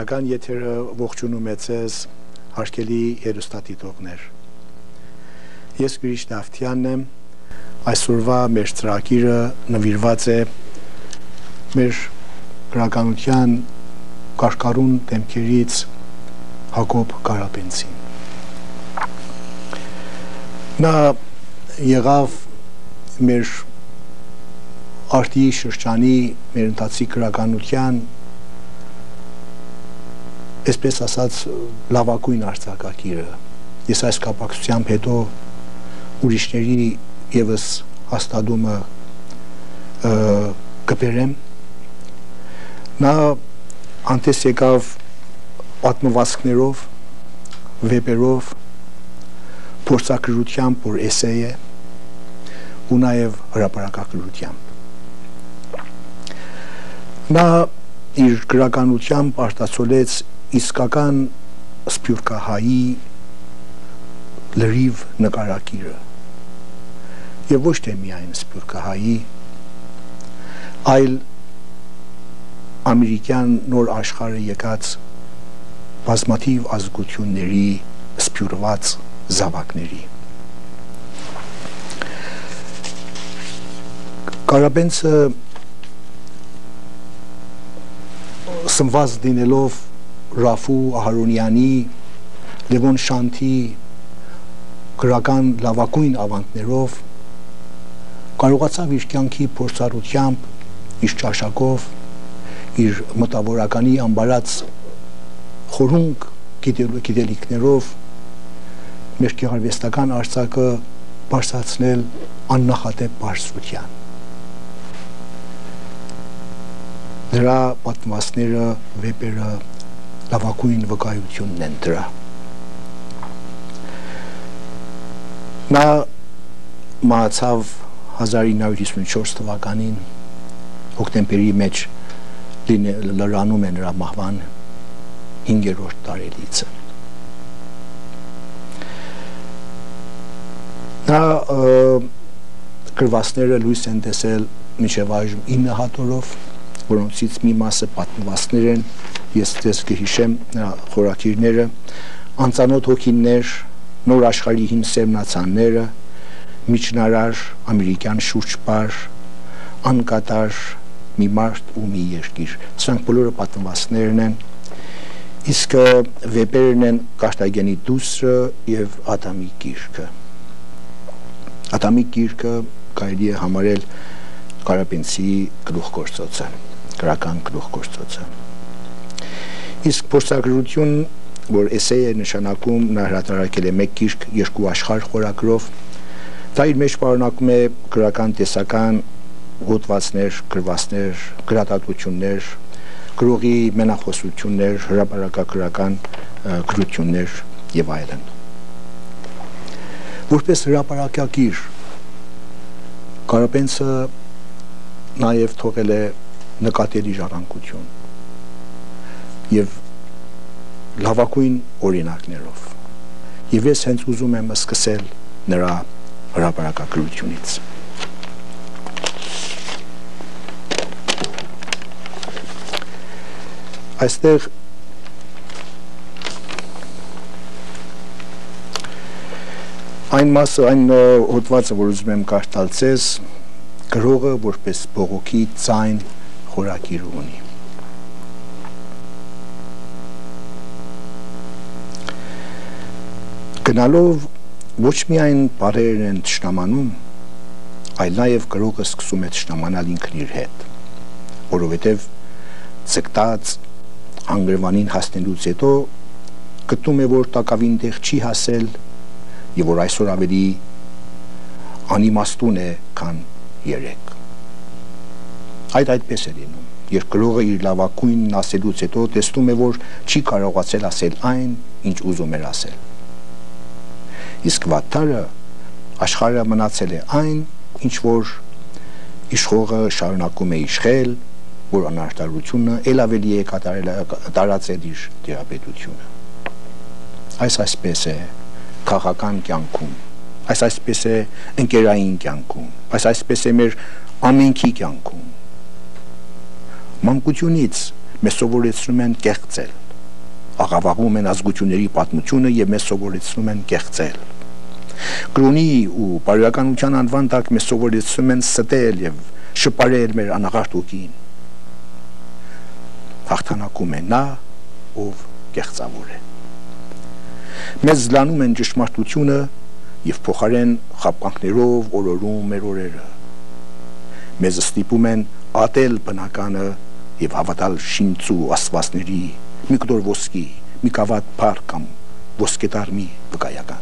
Հերական եթերը ողջունում է ձեզ հարգելի երեստատիտողներ։ Ես Գրիշ Դավթյանն եմ, այսօրվա մեր ծրագիրը նվիրված է մեր գրականության կարկառուն դեմքերից Հակոբ Կարապետյանին։ Նա եղավ մեր արտի շրջանի մեր ընթացիկ գրականության այսպես ասած լավագույն արձակագիրը։ Ես այս կապակցությամբ հետո ուրիշների ևս հաստատումը կբերեմ։ Նա անտես եկավ պատմվածքներով, վեպերով, փորձագրությամբ, որ էսեյ է, ու նաև հրապարակագրությամբ։ Նա իր գրականությամբ արտացոլեց իսկական սփյուռքահայի լրիվ նկարագիրը եւ ոչ թե միայն սփյուռքահայի, այլ ամերիկյան նոր աշխարհը եկած բազմաթիվ ազգությունների սփյուռված զավակների։ Կարապետյանը սնված դինելով Ռաֆու Ահարոնյանի, Լևոն Շանթի գրական լավագույն ավանդներով կարողացավ իր կյանքի փորձառությամբ, իր ճաշակով, իր մտավորականի ամբարած խորհունք գիտելիքներով մեր գեղարվեստական արձակը բարձրացնել աննախադեպ բարձրության։ Նրա պատմվածքները, վեպերը լավագույն վկայությունն են դրա։ Նա մահացավ 1954 թվականին, հոկտեմբերի մեջ լրանում է նրա մահվան 5-րդ տարելիցը։ Նա գրվածքները լույս են տեսել մինչև այժմ 9 հատորով, որոնցից մի մասը պատմվածքներ են, ես ձեզ կհիշեմ նրա խորագիրները, Անծանոթ հոգիներ, Նոր աշխարհի հին սերմնացանները, Միջնարար, ամերիկյան շուրջպար, Անկատար, Մի մարդ ու մի երկիր։ Սրանք բոլորը պատմվածքներն են, իսկ վեպերն են Կարտագենի դուստրը եւ Ադամի գիրքը։ Ադամի գիրքը կարելի է համարել Կարապետյանի գլուխգործոցը, գրական գլուխգործոցը։ Իսկ փորձագրություն, որ էսեյ է նշանակում, նա հրատարակել է 1 գիրք 2 աշխարհ խորագրով, դա իր մեջ պարունակում է գրական տեսական հոդվածներ, գրվածքներ, գրատատություններ, գրողի մենախոսություններ, հրապարակագրական գրություններ եւ այլն։ Որպես հրապարակագիր Կարապետյանը նաև թողել է նկատելի ժառանգություն եւ լավագույն օրինակներով։ Եվ ես հենց ուզում եմ սկսել նրա հրապարակագրությունից։ Այստեղ այն մասը, այն հոդվածը, որ ուզում եմ կարդալ ձեզ, գրողը որպես բողոքի ձայն խորագիր ունի։ Գնալով ոչ միայն բարերն են թշնամանում, այլ նաև գրողը սկսում է թշնամանալ ինքն իր հետ, որովհետև ձգտած անգրվանին հասնելուց հետո գտնում է, որ տակավին տեղ չի հասել եւ որ այսօր ավելի անիմաստուն է, քան երեք։ Այդպես է լինում, երբ գրողը իր լավագույնն ասելուց հետո տեսնում է, որ չի կարողացել ասել այն, ինչ ուզում էր ասել։ Իսկ վատթարը աշխարհը մնացել է այն, ինչ որ իշխողը շարունակում է իշխել, որ անարտարությունը ել ավելի է տարածել իր տիրապետությունը։ Այսպես է քաղաքական կյանքում, այսպես է ընկերային կյանքում, այսպես է մեր ամենքի կյանքում։ Մանկությունից մեզ սովորեցնում են կեղծել, աղավաղում են ազգությունների պատմությունը եւ մեզ սովորեցնում են կեղծել։ Կրոնի ու բարոյականության անվան տակ մեզ սովորեցնում են ստել եւ շպարել մեր անաղարտ ոգին։ Հաղթանակում է նա, ով կեղծավոր է։ Մեզ զլանում են ճշմարտությունը եւ փոխարեն խաբկանքներով օրորում մեր օրերը։ Մեզ ստիպում են ատել բնականը եւ հավատալ շինծու աստվածների, մի կտոր ոսկի, մի կավատ փառ կամ ոսկետար մի վկայական։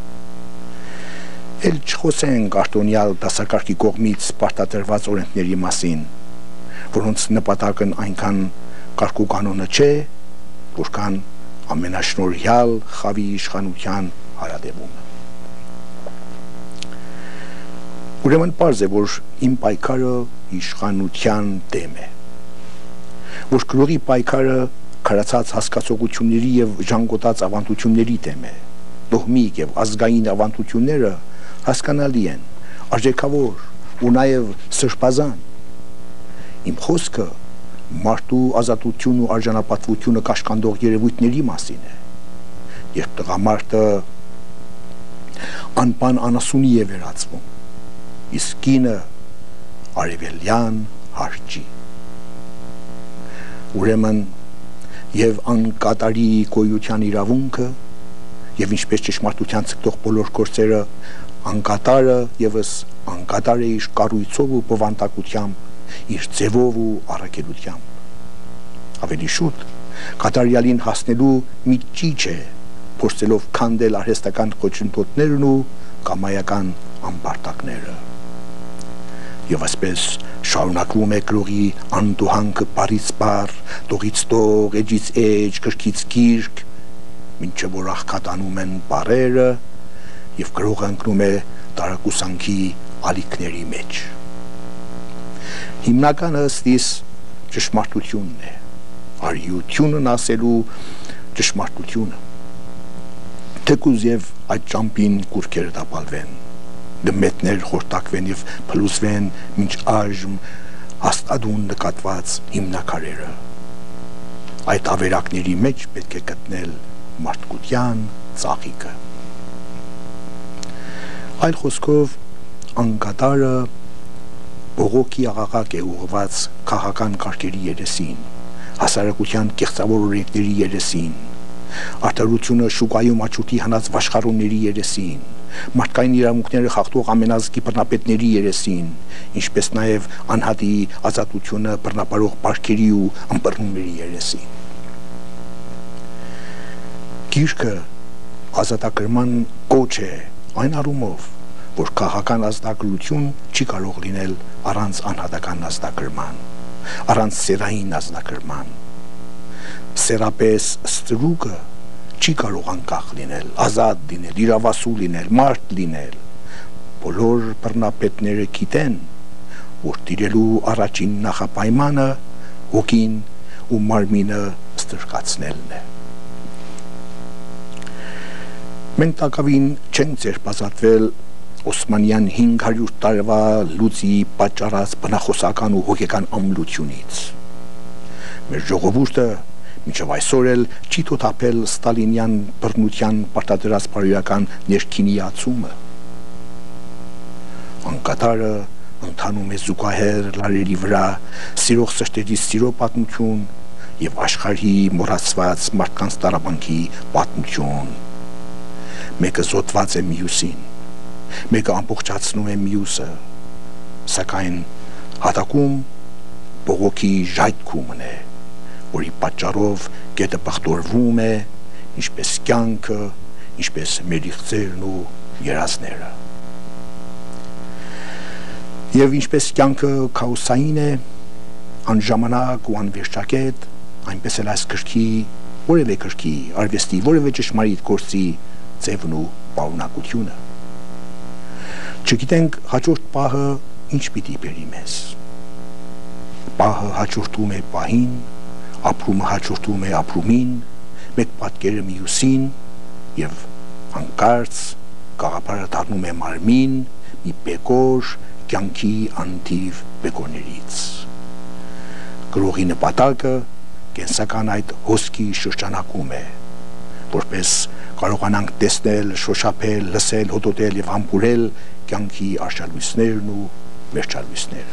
Էլ չխոսենք արտոնյալ դասակարգի կողմից պարտադրված օրենքների մասին, որոնց նպատակն այնքան կարգուկանոնը չէ, որքան ամենաշնորհյալ խավի իշխանության հարադևումը։ Ուրեմն պարզ է, որ իմ պայքարը իշխանության դեմ է, որ գրողի պայքարը քարացած հասկացողությունների եւ ժանգոտած ավանդությունների դեմ է, դողմիկ եւ ազգային ավանդությունները հասկանալի են, արժեքավոր ու նաեւ սրբազան։ Իմ խոսքը մարդու ազատություն ու արժանապատվությունը կաշկանդող երևույթների մասին է, երբ տղամարդը անպան անասունի է վերածվում, իսկ կինը արևելյան հարճի։ Ուրեմն եւ անկատարի գոյության իրավունքը եւ ինչպես ճշմարտության ցկտող բոլոր գործերը անկատարը եւս անկատար է իր կառույցով ու բովանդակությամբ, իր ձևով ու առաքելությամբ։ Ավելի շուտ կատարյալին հասնելու մի ճիչ է, փորձելով քանդել արհեստական խոչընդոտներն ու կամայական ամբարտակները։ Եվ այսպես շարունակվում է գրողի անդուհանքը բարից բար, տողից տող, էջից էջ, գրքից գիրք, մինչև որ աղքատանում են բառերը եւ գրողը ընկնում է տարակուսանքի ալիքների մեջ։ Հիմնականը ըստիս ճշմարտությունն է, արիությունն ասելու ճշմարտությունը։ Թեկուզ եւ այդ ճամփին կուրքերը տապալվեն, դմետներ խորտակվեն եւ փլուզվեն մինչ այժմ հաստատուն նկատված հիմնակարերը։ Այդ ավերակների մեջ պետք է գտնել մարդկության ծաղիկը։ Այլ խոսքով անկատարը բողոքի աղաղակ է ուղղված քաղաքական կարգերի երեսին, հասարակության կեղծավոր օրենքների երեսին, արդարությունը շուկայում աչուտի հնած վաշխառոնների երեսին, մարդկային իրավունքները խախտող ամենազգի բռնապետների երեսին, ինչպես նաև անհատի ազատությունը բռնապարող բարքերի ու ըմբռնումների երեսին։ Գիրքը ազատագրման կոչ է այն առումով, որ քաղաքական ազատագրություն չի կարող լինել առանց անհատական ազատագրման, առանց սերային ազատագրման։ Սերապես ստրուկը չի կարող անկախ լինել, ազատ լինել, իրավասու լինել, մարդ լինել։ Բոլոր բռնապետները գիտեն, որ տիրելու առաջին նախապայմանը հոգին ու մարմինը ստրկացնելն է։ Մենք տակավին չենք ձերբազատվել Օսմանյան 500 տարվա լուծի պատճառած բնախոսական ու հոգեկան ամլությունից։ Մեր ժողովուրդը մինչև այսօր էլ չի թոթափել ստալինյան բռնության պարտադրած բարոյական ներքինիացումը։ Անկատարը ընթանում է զուգահեռ լարերի վրա սիրող սրտերի սիրո պատմություն եւ աշխարհի մոռացված մարդկանց տարաբանքի պատմություն։ Մեկը զոթված է մյուսին, մեկը ամբողջացնում է մյուսը, սակայն հատակում բողոքի ժայթքումն է, որի պատճառով գետը բախտորվում է, ինչպես կյանքը, ինչպես մեր իղձերն ու երազները։ Եվ ինչպես կյանքը քաոսային է, անժամանակ ու անվերջակետ, այնպես էլ այս գրքի, որևէ գրքի, արվեստի, որևէ ճշմարիտ գործի ձևն ու պարունակությունը։ Չգիտենք հաջորդ պահը ինչ պիտի բերի մեզ։ Պահը հաջորդում է պահին, ապրումը հաջորդում է ապրումին, մեկ պատկերը մյուսին եւ հանկարծ գաղափարը դառնում է մարմին, մի բեկոր կյանքի անթիվ բեկորներից։ Գրողի նպատակը կենսական այդ հոսքի շրջանակում է, որպես կարողանանք տեսնել, շոշափել, լսել, հոտոտել եւ համբուրել կյանքի արշալույսներն ու վերջալույսները։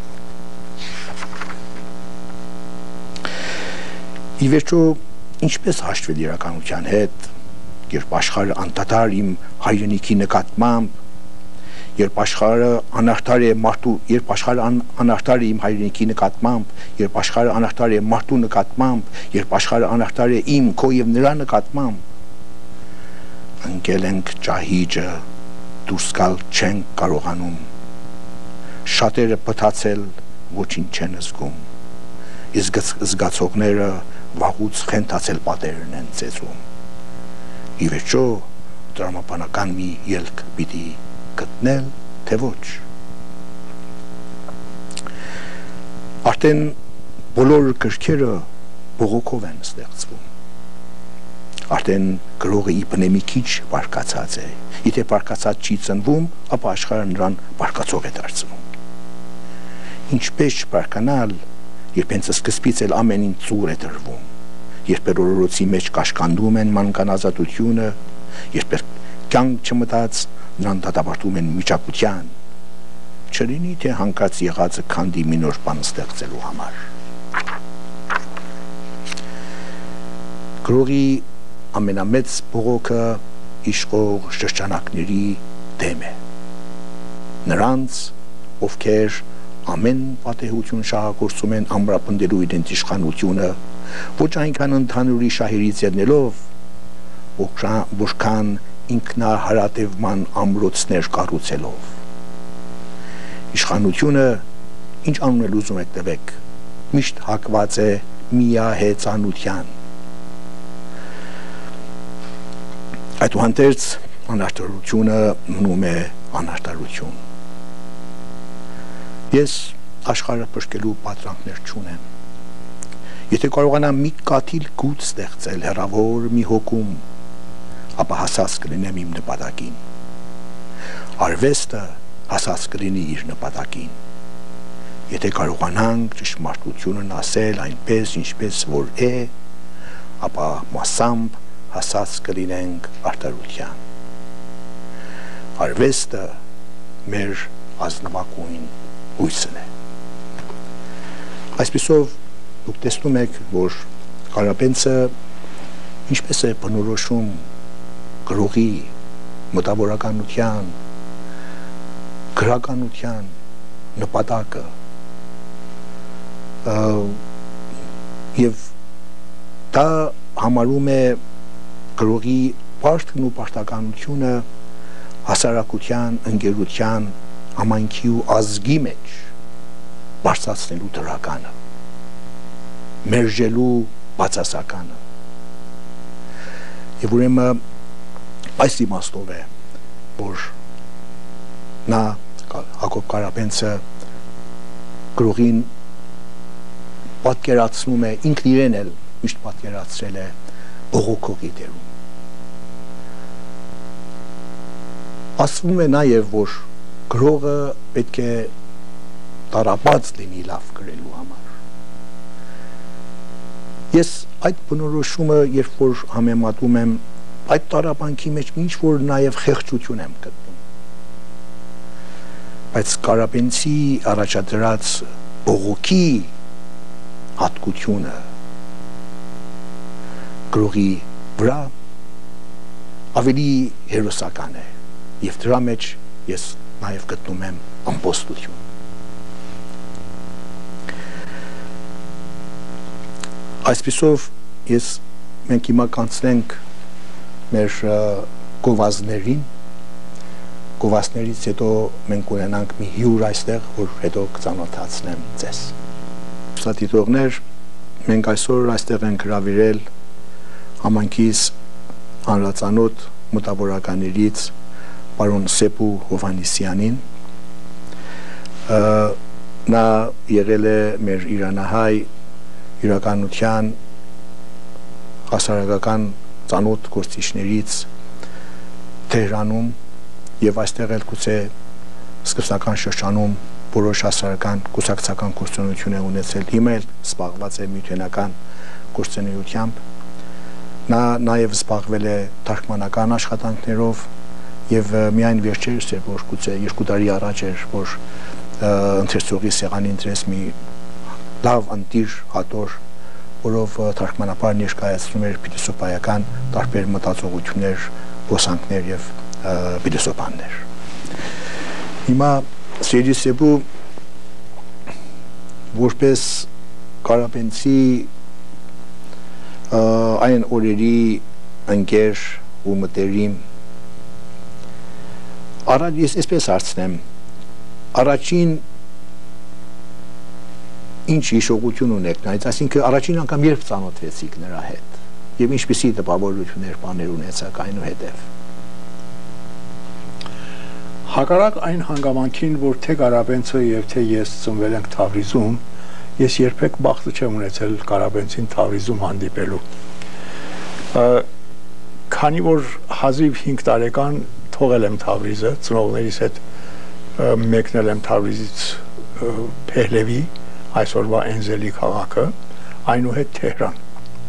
Ի վերջո, ինչպես հաշտվել իրականության հետ, երբ աշխարհը անդադար իմ հայրենիքի նկատմամբ, երբ աշխարհը անարդար է մարդու, երբ աշխարհը անարդար է իմ հայրենիքի նկատմամբ, երբ աշխարհը անարդար է մարդու նկատմամբ, երբ աշխարհը անարդար է իմ, քո եւ նրա նկատմամբ, ընկել ենք ճահիճը, դուրս գալ չենք կարողանում, շատերը փթացել, ոչինչ չեն զգում, իսկ զգացողները վաղուց խենթացել պատերն են ծեծում։ Ի վերջո, տրամաբանական մի ելք պիտի գտնել, թե ոչ։ Արդեն բոլոր գրքերը բողոքով են ստեղծվում։ Արդեն գրողը իբնե մի քիչ բարկացած է։ Եթե բարկացած չի ծնվում, ապա աշխարհը նրան բարկացող է դարձնում։ Ինչպես չբարկանալ, երբ հենց սկզբից էլ ամեն ինչ ծուր է դրվում, երբ օրորոցի մեջ կաշկանդում են մանկանազատությունը, երբ կյանք չմտած նրան դատապարտում են միջակության, չլինի թե հանկարծ եղածը քանդի մի նոր բան ստեղծելու համար։ Գրողի ամենամեծ բողոքը իշխող շրջանակների դեմ է։ Նրանց, ովքեր ամեն պատեհություն շահագործում են ամրապնդելու իրենց իշխանությունը, ոչ այնքան ընդհանուրի շահերից ելնելով, որքան ինքնահարատևման ամրոցներ կառուցելով։ Իշխանությունը, ինչ անուն ուզում եք տվեք, միշտ հակված է միահեծանության։ Այդուհանդերձ անարտարությունը մնում է անարտարություն։ Ես աշխարհը փրկելու պատրանքներ չունեմ։ Եթե կարողանամ մի կաթիլ գութ ստեղծել հեռավոր մի հոգում, ապա հասած կլինեմ իմ նպատակին։ Արվեստը հասած կլինի իր նպատակին։ Եթե կարողանանք ճշմարտությունն ասել այնպես, ինչպես որ է, ապա մասամբ հասած կլինենք արտարության։ Արվեստը մեր ազնվակույն հույսն է։ Այսպիսով դուք տեսնում եք, որ Կարապենցը ինչպես է բնորոշում գրողի մտավորականության, գրականության նպատակը եւ դա համարում է գրողի պարտքն ու պարտականությունը հասարակության, ընկերության, համայնքի ու ազգի մեջ բարձրացնելու դրականը, մերժելու բացասականը։ Եվ ուրեմն այս իմաստով է, որ նա Հակոբ Կարապենցը գրողին պատկերացնում է, ինքն իրեն էլ միշտ պատկերացրել է բողոքողի դերում։ Ասվում է նաև, որ գրողը պետք է տարապած լինի լավ գրելու համար։ Ես այդ բնորոշումը, երբ որ համեմատում եմ, այդ տարապանքի մեջ ինչ որ նաև խեղճություն եմ գտնում։ Բայց Կարապենցի առաջադրած բողոքի հատկությունը գրողի վրա ավելի հերոսական է, եւ դրա մեջ ես նաև գտնում եմ ամբոստություն։ Այսպիսով մենք հիմա կանցնենք մեր գովազդներին, գովազդներից հետո մենք ունենանք մի հյուր այստեղ, որ հետո կծանոթացնեմ ձեզ։ Ուսանողներ, մենք այսօր այստեղ ենք հրավիրել համայնքից հանրածանոթ մտավորականներից պարոն Սեպու Հովհաննիսյանին։ Նա եղել է մեր իրանահայ իրականության հասարակական ծանոթ գործիչներից Թեհրանում եւ այստեղ էլ գուցե սկզբնական շրջանում որոշ հասարակական կուսակցական գործունեություն է ունեցել, հիմա էլ զբաղված է միութենական գործունեությամբ, նա նաև զբաղվել է թարգմանական աշխատանքներով եւ միայն վերջերս էր, որ գուցե 2 տարի առաջ էր, որ ընթերցողի սեղանին դրեց մի լավ ընտիր հատոր, որով թարգմանաբար ներկայացնում էր փիլիսոփայական տարբեր մտածողություններ, ոսանքներ եւ փիլիսոփաներ։ Հիմա Սիրիսեբու որպես Կարապենցի այն օրերի ընկեր ու մտերիմ առաջ ես այսպես հարցնեմ առաջին ինչ հիշողություն ունեք նայից, այսինքն առաջին անգամ երբ ծանոթվեցիք նրա հետ եւ ինչպիսի տպավորություններ բաներ ունեցաք այնուհետեւ։ Հակառակ այն հանգամանքին, որ թե Կարապենցը եւ թե ես ծնվել ենք Թավրիզում, ես երբեք բախտը չեմ ունեցել Կարապենցին Թավրիզում հանդիպելու։ Քանի որ հազիվ 5 տարեկան թողել եմ Թավրիզը, ծնողներիս հետ մեկնել եմ Թավրիզից Փեհլևի, այսօրվա Էնզելի քաղաքը, այնուհետ Թեհրան։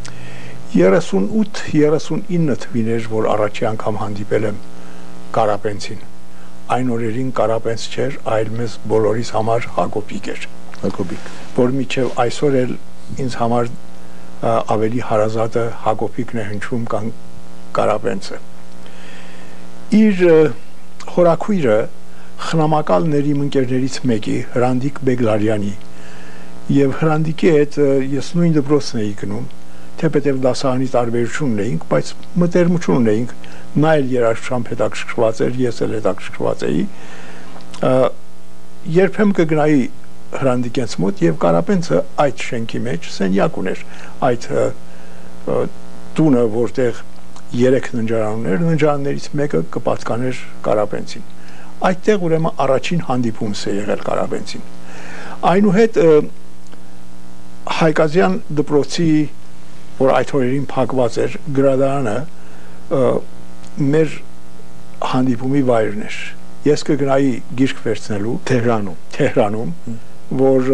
38-39 թվիներ, որ առաջի անգամ հանդիպել եմ Կարապենցին։ Այն օրերին Կարապենց չէր, այլ մեզ բոլորիս համար Հակոբիկ էր։ Հակոբիկ, որ միջև այսօր էլ ինձ համար ավելի հարազատը Հակոբիկն է հնչում կան Կարապենցը։ Իր հորաքույրը խնամակալների ընկերներից մեկի Հրանդիկ Բեգլարյանի եւ Հրանդիկի հետ ես նույն դպրոցն էի գնում, թեպետև դասարանի տարբերություն ունեինք, բայց մտերմություն ունեինք, նա էլ երաժշտությամբ հետաքրքրված էր, ես էլ հետաքրքրված էի, երբեմն կգնայի Հրանդիկենց մոտ եւ Կարապենցը այդ շենքի մեջ սենյակ ուներ, այդ տունը, որտեղ 3 ննջարան ուներ, ննջարաններից մեկը կպատկաներ Կարապենցին։ Այդտեղ ուրեմն առաջին հանդիպումս է եղել Կարապենցին։ Այնուհետ Հայկազյան դպրոցի, որ այդ օրերին փակված էր, գրադարանը մեր հանդիպումի վայրն էր։ Ես կգնայի գիրք վերցնելու Թեհրանում, որ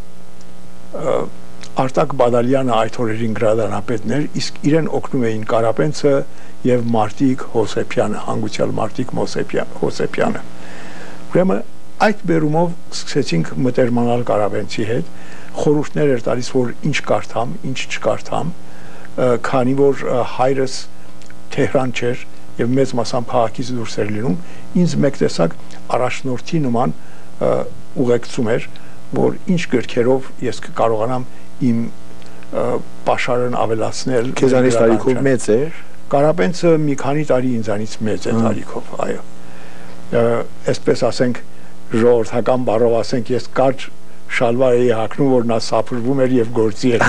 Արտակ Բադալյանը այդ օրերին գրադարանապետն էր, իսկ իրեն օգնում էին Կարապենցը եւ Մարտիկ Հոսեփյանը, հանգուցյալ Մարտիկ Հոսեփյանը։ Ուրեմն այդ բերումով սկսեցինք մտերմանալ Կարապենցի հետ, խորհուրդներ էր տալիս, որ ինչ կարդամ, ինչ չկարդամ, քանի որ հայրս Թեհրան չէր եւ մեծ մասամբ քաղաքից դուրս էր լինում, ինձ մեկ տեսակ առաջնորդի նման ուղեկցում էր, որ ինչ գրքերով ես կկարողանամ իմ պաշարն ավելացնել։ Քեզանից տարիքով մեծ էր։ Կարապենցը մի քանի տարի ինձանից մեծ է տարիքով, այո։ Այսպես ասենք, ժողովրդական բառով ասենք, ես կարճ շալվար էի հագնում, որ նա սափրվում էր եւ գործի էր։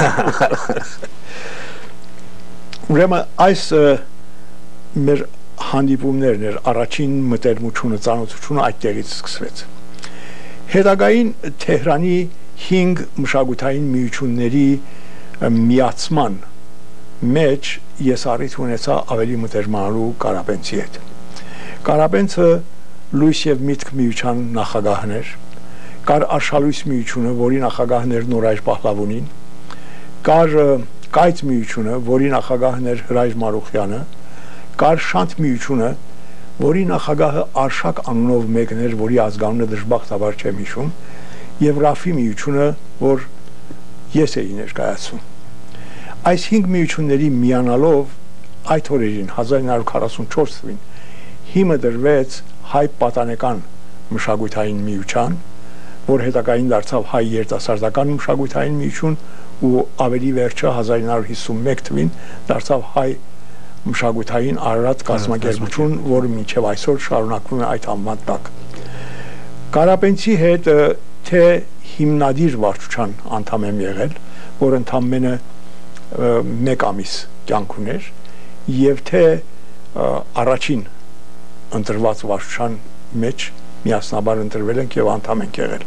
Ուրեմն այս մեր հանդիպումներն էր, առաջին մտերմությունը, ծանոթությունը այդտեղից սկսվեց։ Հետագային Թեհրանի 5 մշակութային միությունների միացման մեջ ես առիթ ունեցա ավելի մտերմանալու Կարապենցի հետ։ Կարապենցը լույս եւ միտք միության նախագահն էր, կար Արշալույս միությունը, որի նախագահն էր Նորայր Պահլավունին, կար Կայծ միությունը, որի նախագահն էր Հրայր Մարուխյանը, կար Շանթ միությունը, որի նախագահը Արշակ անունով մեկն էր, որի ազգանունը դժբախտաբար չեմ հիշում, եւ Ռաֆի միությունը, որ ես էի ներկայացում։ Այս 5 միությունների միանալով այդ օրերին 1944 թվականին հիմը դրվեց հայ պատանեկան մշակութային միության, որ հետագային դարձավ հայ երիտասարդական մշակութային միություն ու ավելի վերջը 1951 թվականին դարձավ հայ մշակութային Արարատ կազմակերպություն, որը մինչև այսօր շարունակվում է այդ անվան տակ։ Կարապենցի հետ թե հիմնադիր վարչության անդամ եմ եղել, որ ընդամենը 1 ամիս կյանք ուներ, եւ թե առաջին ընտրված վարչության մեջ միասնաբար ընտրվել ենք եւ անդամ ենք եղել։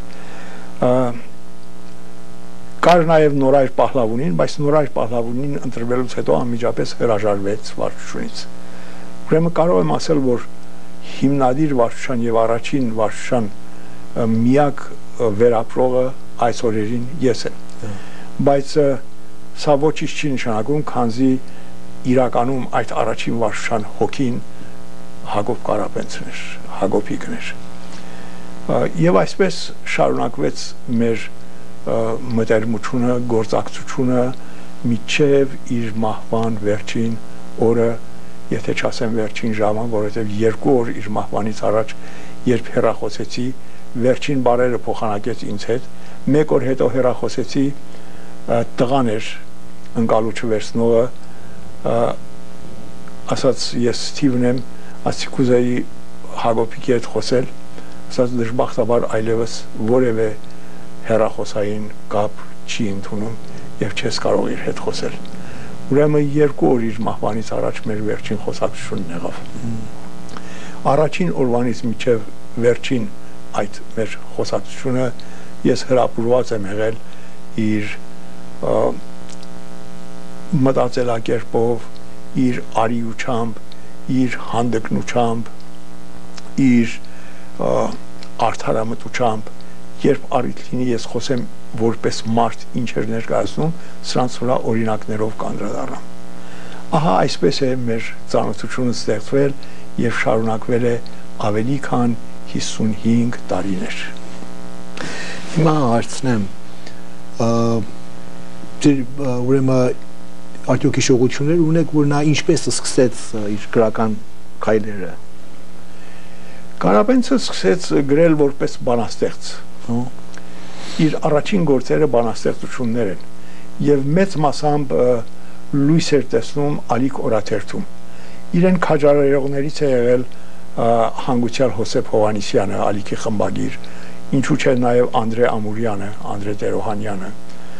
Կար նաեւ Նորայր Պահլավունին, բայց Նորայր Պահլավունին ընտրվելուց հետո անմիջապես հրաժարվեց վարչությունից։ Ուրեմն կարող եմ ասել, որ հիմնադիր վարչության եւ առաջին վարչության միակ վերապրողը այս օրերին ես եմ։ Բայց սա ոչինչ չի նշանակում, քանզի իրականում այդ առաջին վարչության հոգին Հակոբ Կարապետյանն էր, Հակոբիկն էր։ Եվ այսպես շարունակվեց մեր մտերմությունը, գործակցությունը մինչև իր մահվան վերջին օրը, եթե չասեմ վերջին ժամը, որովհետև 2 օր իր մահվանից առաջ, երբ հեռախոսեցի, վերջին բարերը փոխանակեց ինձ հետ, 1 օր հետո հեռախոսեցի, տղան էր ընկալուչը վերցնողը, ասաց ես Սթիվն եմ, ասի կուզեի Հակոբիկի հետ խոսել, ասաց դժբախտաբար այլևս որևէ հեռախոսային կապ չի ընդունում եւ չես կարող իր հետ խոսել։ Ուրեմն 2 օր իր մահվանից առաջ մեր վերջին խոսակցությունն եղավ։ Առաջին օրվանից մինչև վերջին այդ մեր խոսակցությունը ես հրապուրված եմ եղել իր մտածելակերպով, իր արիությամբ, իր հանդգնությամբ, իր արդարամտությամբ, երբ առիթ լինի ես խոսեմ որպես մարդ ինչ էր ներկայացնում, սրանց վրա օրինակներով կանդրադառնամ։ Ահա այսպես է մեր ծանոթությունը ստեղծվել եւ շարունակվել է ավելի քան 55 տարիներ։ Հիմա հարցնեմ, ուրեմն արդյոք հիշողություններ ունեք, որ նա ինչպես սկսեց իր գրական քայլերը։ Կարապետյանը սկսեց գրել որպես բանաստեղծ։ Իր առաջին գործերը բանաստեղծություններ են եւ մեծ մասամբ լույս էր տեսնում Ալիք օրաթերթում։ Իրեն քաջարերողներից է եղել հանգուցյալ Հոսեփ Հովհաննիսյանը, Ալիքի խմբագիր, ինչու՞ չէ նաեւ Անդրե Ամուրյանը, Անդրե Տերոհանյանը։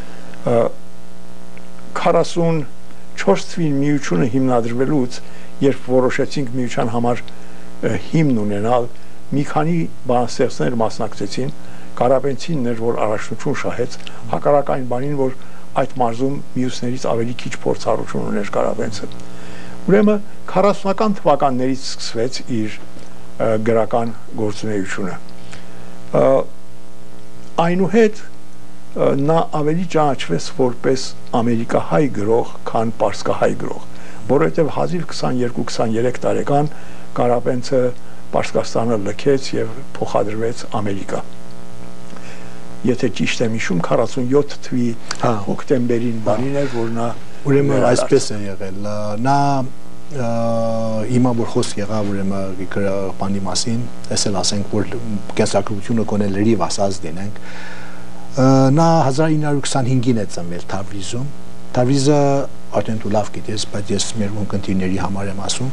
44 թվին միությունը հիմնադրվելուց, երբ որոշեցինք միության համար հիմն ունենալ, մի քանի բանաստեղծներ մասնակցեցին, Կարապետյանն էր, որ առաջնություն շահեց, հակառակ այն բանին, որ այդ մարզում մյուսներից ավելի քիչ փորձառություն ուներ Կարապետյանը։ Ուրեմն 40-ական թվականներից սկսվեց իր գրական գործունեությունը։ Այնուհետ նա ավելի ճանաչվեց որպես ամերիկահայ գրող, քան պարսկահայ գրող, որովհետև հազիվ 22-23 տարեկան Կարապետյանը Պարսկաստանը լքեց եւ փոխադրվեց Ամերիկա։ Եթե ճիշտ եմ հիշում 47 թվի հոկտեմբերին բանին էր, որ նա ուրեմն այսպես է եղել։ Նա հիմա որ խոսք եղավ ուրեմն բանի մասին, այսել ասենք որ կենսագրությունը գոնե լրիվ ասած դինենք։ Նա 1925-ին է ծնվել Թավրիզում։ Թավրիզը արդեն դու լավ գիտես, բայց ես մեր ունկնդիրների համար եմ ասում։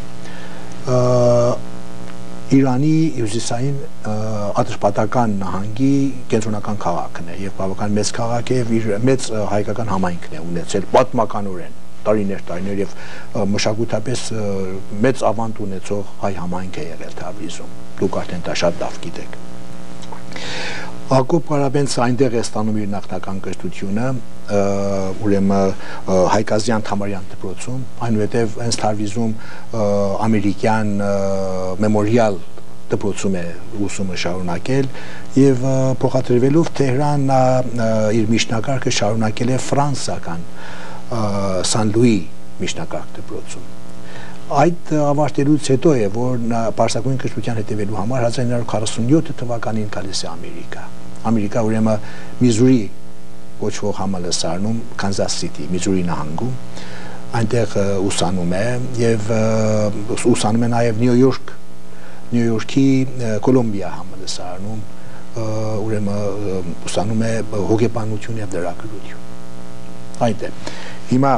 Իրանի հյուսիսային Ատրպատական նահանգի կենտրոնական քաղաքն է եւ բավական մեծ քաղաք է եւ իր մեծ հայկական համայնքն է ունեցել պատմականորեն տարիներ եւ մշակութապես մեծ ավանդ ունեցող հայ համայնք է եղել Թավրիզում։ Դուք արդեն դա շատ լավ գիտեք։ Հակոբ Կարապետյանը այնտեղ է ստանում իր նախնական կրթությունը, ուրեմն Հայկազյան Թամարյան դպրոցում, այնուհետև հենց Թավրիզում ամերիկյան մեմորիալ դպրոցում է ուսումը շարունակել եւ փոխադրվելով Թեհրան նա իր միջնակարգը շարունակել է ֆրանսիական Սան Լուի միջնակարգ դպրոցում։ Այդ ավարտելուց հետո է, որ նա պարսկագույն կրթության հետևելու համար 1947 թվականին գալիս է Ամերիկա, ուրեմն Միզուրի կոչվող համալսարանում, Կանզաս Սիթի, Միզուրի նահանգում, այնտեղ ուսանում է եւ ուսանում է նաեւ Նյու Յորքի Կոլումբիա համալսարանում, ուրեմն ուսանում է հոգեբանություն եւ լրագրություն։ Այդ է։ Հիմա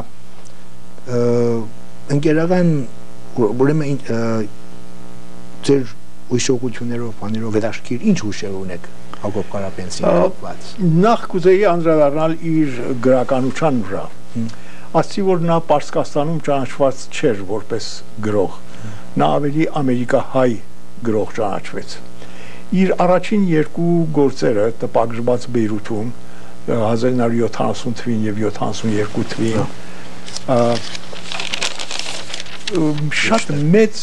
ընկերական ուրեմն ձեր հիշողություններով, բաներով հետաքրքիր ինչ հուշեր ունեք Հակոբ Կարապետյանի կապված։ Նախ կուզեի անդրադառնալ իր գրականության վրա։ Ասի որ նա Պարսկաստանում ճանաչված չէր որպես գրող, նա ավելի ամերիկահայ գրող ճանաչվեց։ Իր առաջին 2 գործերը տպագրված Բեյրութում 1970 թվին եւ 72 թվին շատ մեծ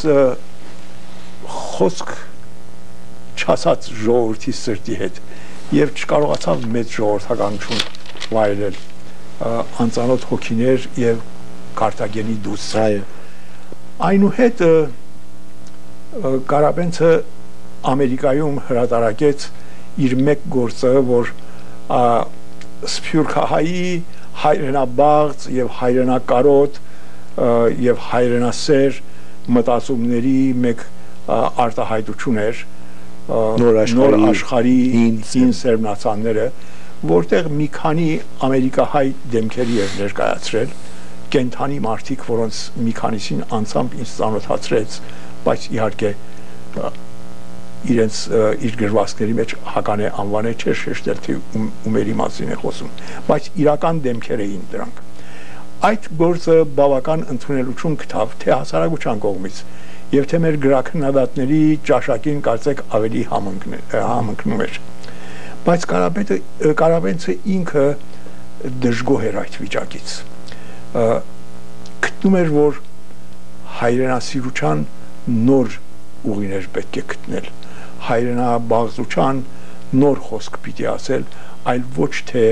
խոսք չասած ժողովրդի սրտի հետ եւ չկարողացավ մեծ ժողովրդականություն վայելել անծանոթ հոգիներ եւ Կարտագենի դուստր։ Այո։ Այնուհետ Կարապենցը Ամերիկայում հրատարակեց իր մեկ գործը, որ Սփյուռքահայի հայրենաբաղձ եւ հայրենակարոտ եւ հայրենասեր մտածումների մեկ արտահայտություն էր նոր աշխարհի հին սերմնացանները, որտեղ մի քանի ամերիկահայ դեմքերի էր ներկայացրել կենթանի մարդիկ, որոնց մի քանիսին անցամբ ինձ ծանոթացրեց, բայց իհարկե իրենց իր գրվածքների մեջ հականե անվանը չէր շեշտել, թե ումերի մասին է խոսում, բայց իրական դեմքեր էին դրանք։ Այդ գործը բավական ընդունելություն գտավ թե հասարակության կողմից եւ թե մեր գրաքննադատների ճաշակին կարծեք ավելի համընկնում էր։ Բայց Կարապենցը ինքը դժգոհ էր այդ վիճակից։ Գտնում էր, որ հայրենասիրության նոր ուղիներ պետք է գտնել, հայրենաբաղձության նոր խոսք պիտի ասել, այլ ոչ թե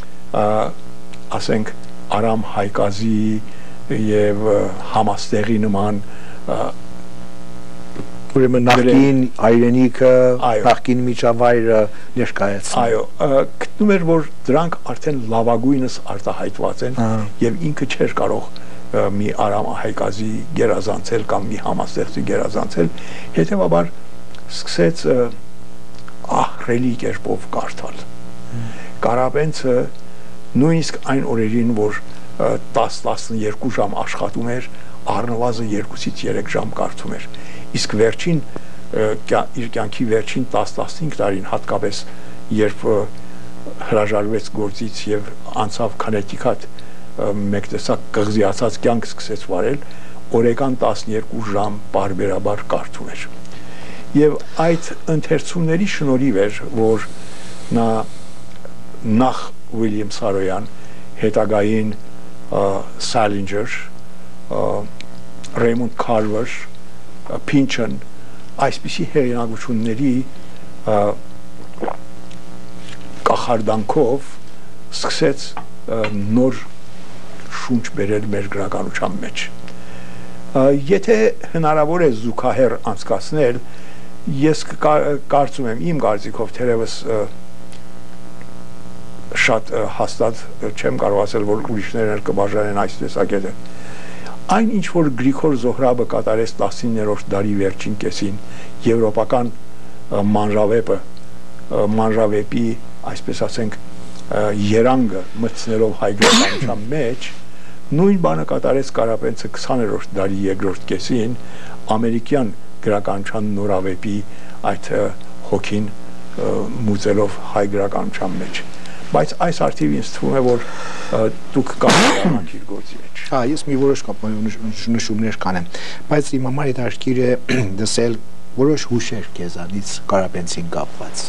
ասենք Արամ Հայկազի եւ Համաստեղի նման ուրեմն նախկին հայրենիքը, նախկին միջավայրը ներկայացնում։ Այո, գտնում էր, որ դրանք արդեն լավագույնս արտահայտված են եւ ինքը չէր կարող մի Արամ Հայկազի գերազանցել կամ մի Համաստեղծի գերազանցել, հետեւաբար սկսեց ահռելի կերպով կարդալ։ Կարապենցը նույնիսկ այն օրերին, որ 10-12 ժամ աշխատում էր, առնվազն 2-ից 3 ժամ կարդում էր։ Իսկ վերջին իր կյանքի վերջին 10-15 տարին հատկապես երբ հրաժարվեց գործից եւ անցավ Քանետիքաթ մեկ տեսակ կղզիացած կյանք սկսեց վարել, օրական 12 ժամ բարբերաբար կարդում էր։ Եվ այդ ընթերցումների շնորհիվ էր, որ նա նախ Ուիլյամ Սարոյան, հետագային Սալինջեր, Ռեյմոնդ Քարվեր, Փինչն այսպիսի հեղինակությունների կախարդանքով սկսեց նոր շունչ բերել մեր գրականության մեջ։ Եթե հնարավոր է զուգահեռ անցկացնել, ես կարծում եմ իմ կարծիքով թերևս շատ հաստատ չեմ կարող ասել, որ ուրիշներն կբաժանեն այս տեսակետը։ Այն ինչ որ Գրիգոր Զոհրաբը կատարեց 19-րդ դարի վերջին կեսին եվրոպական մանրավեպի, այսպես ասենք, երանգը մտցնելով հայ գրականության մեջ, նույն բանը կատարեց Կարապենցը 20-րդ դարի երկրորդ կեսին ամերիկյան գրականության նորավեպի այդ հոգին մուծելով հայ գրականության մեջ։ Բայց այս արդիվ ինձ թվում է, որ դուք կապանանք իր գործի մեջ։ Հա, ես մի որոշ նշումներ կանեմ, բայց իմ համար հետաքրքիր է դասել որոշ հուշեր քեզանից Կարապենցին կապված։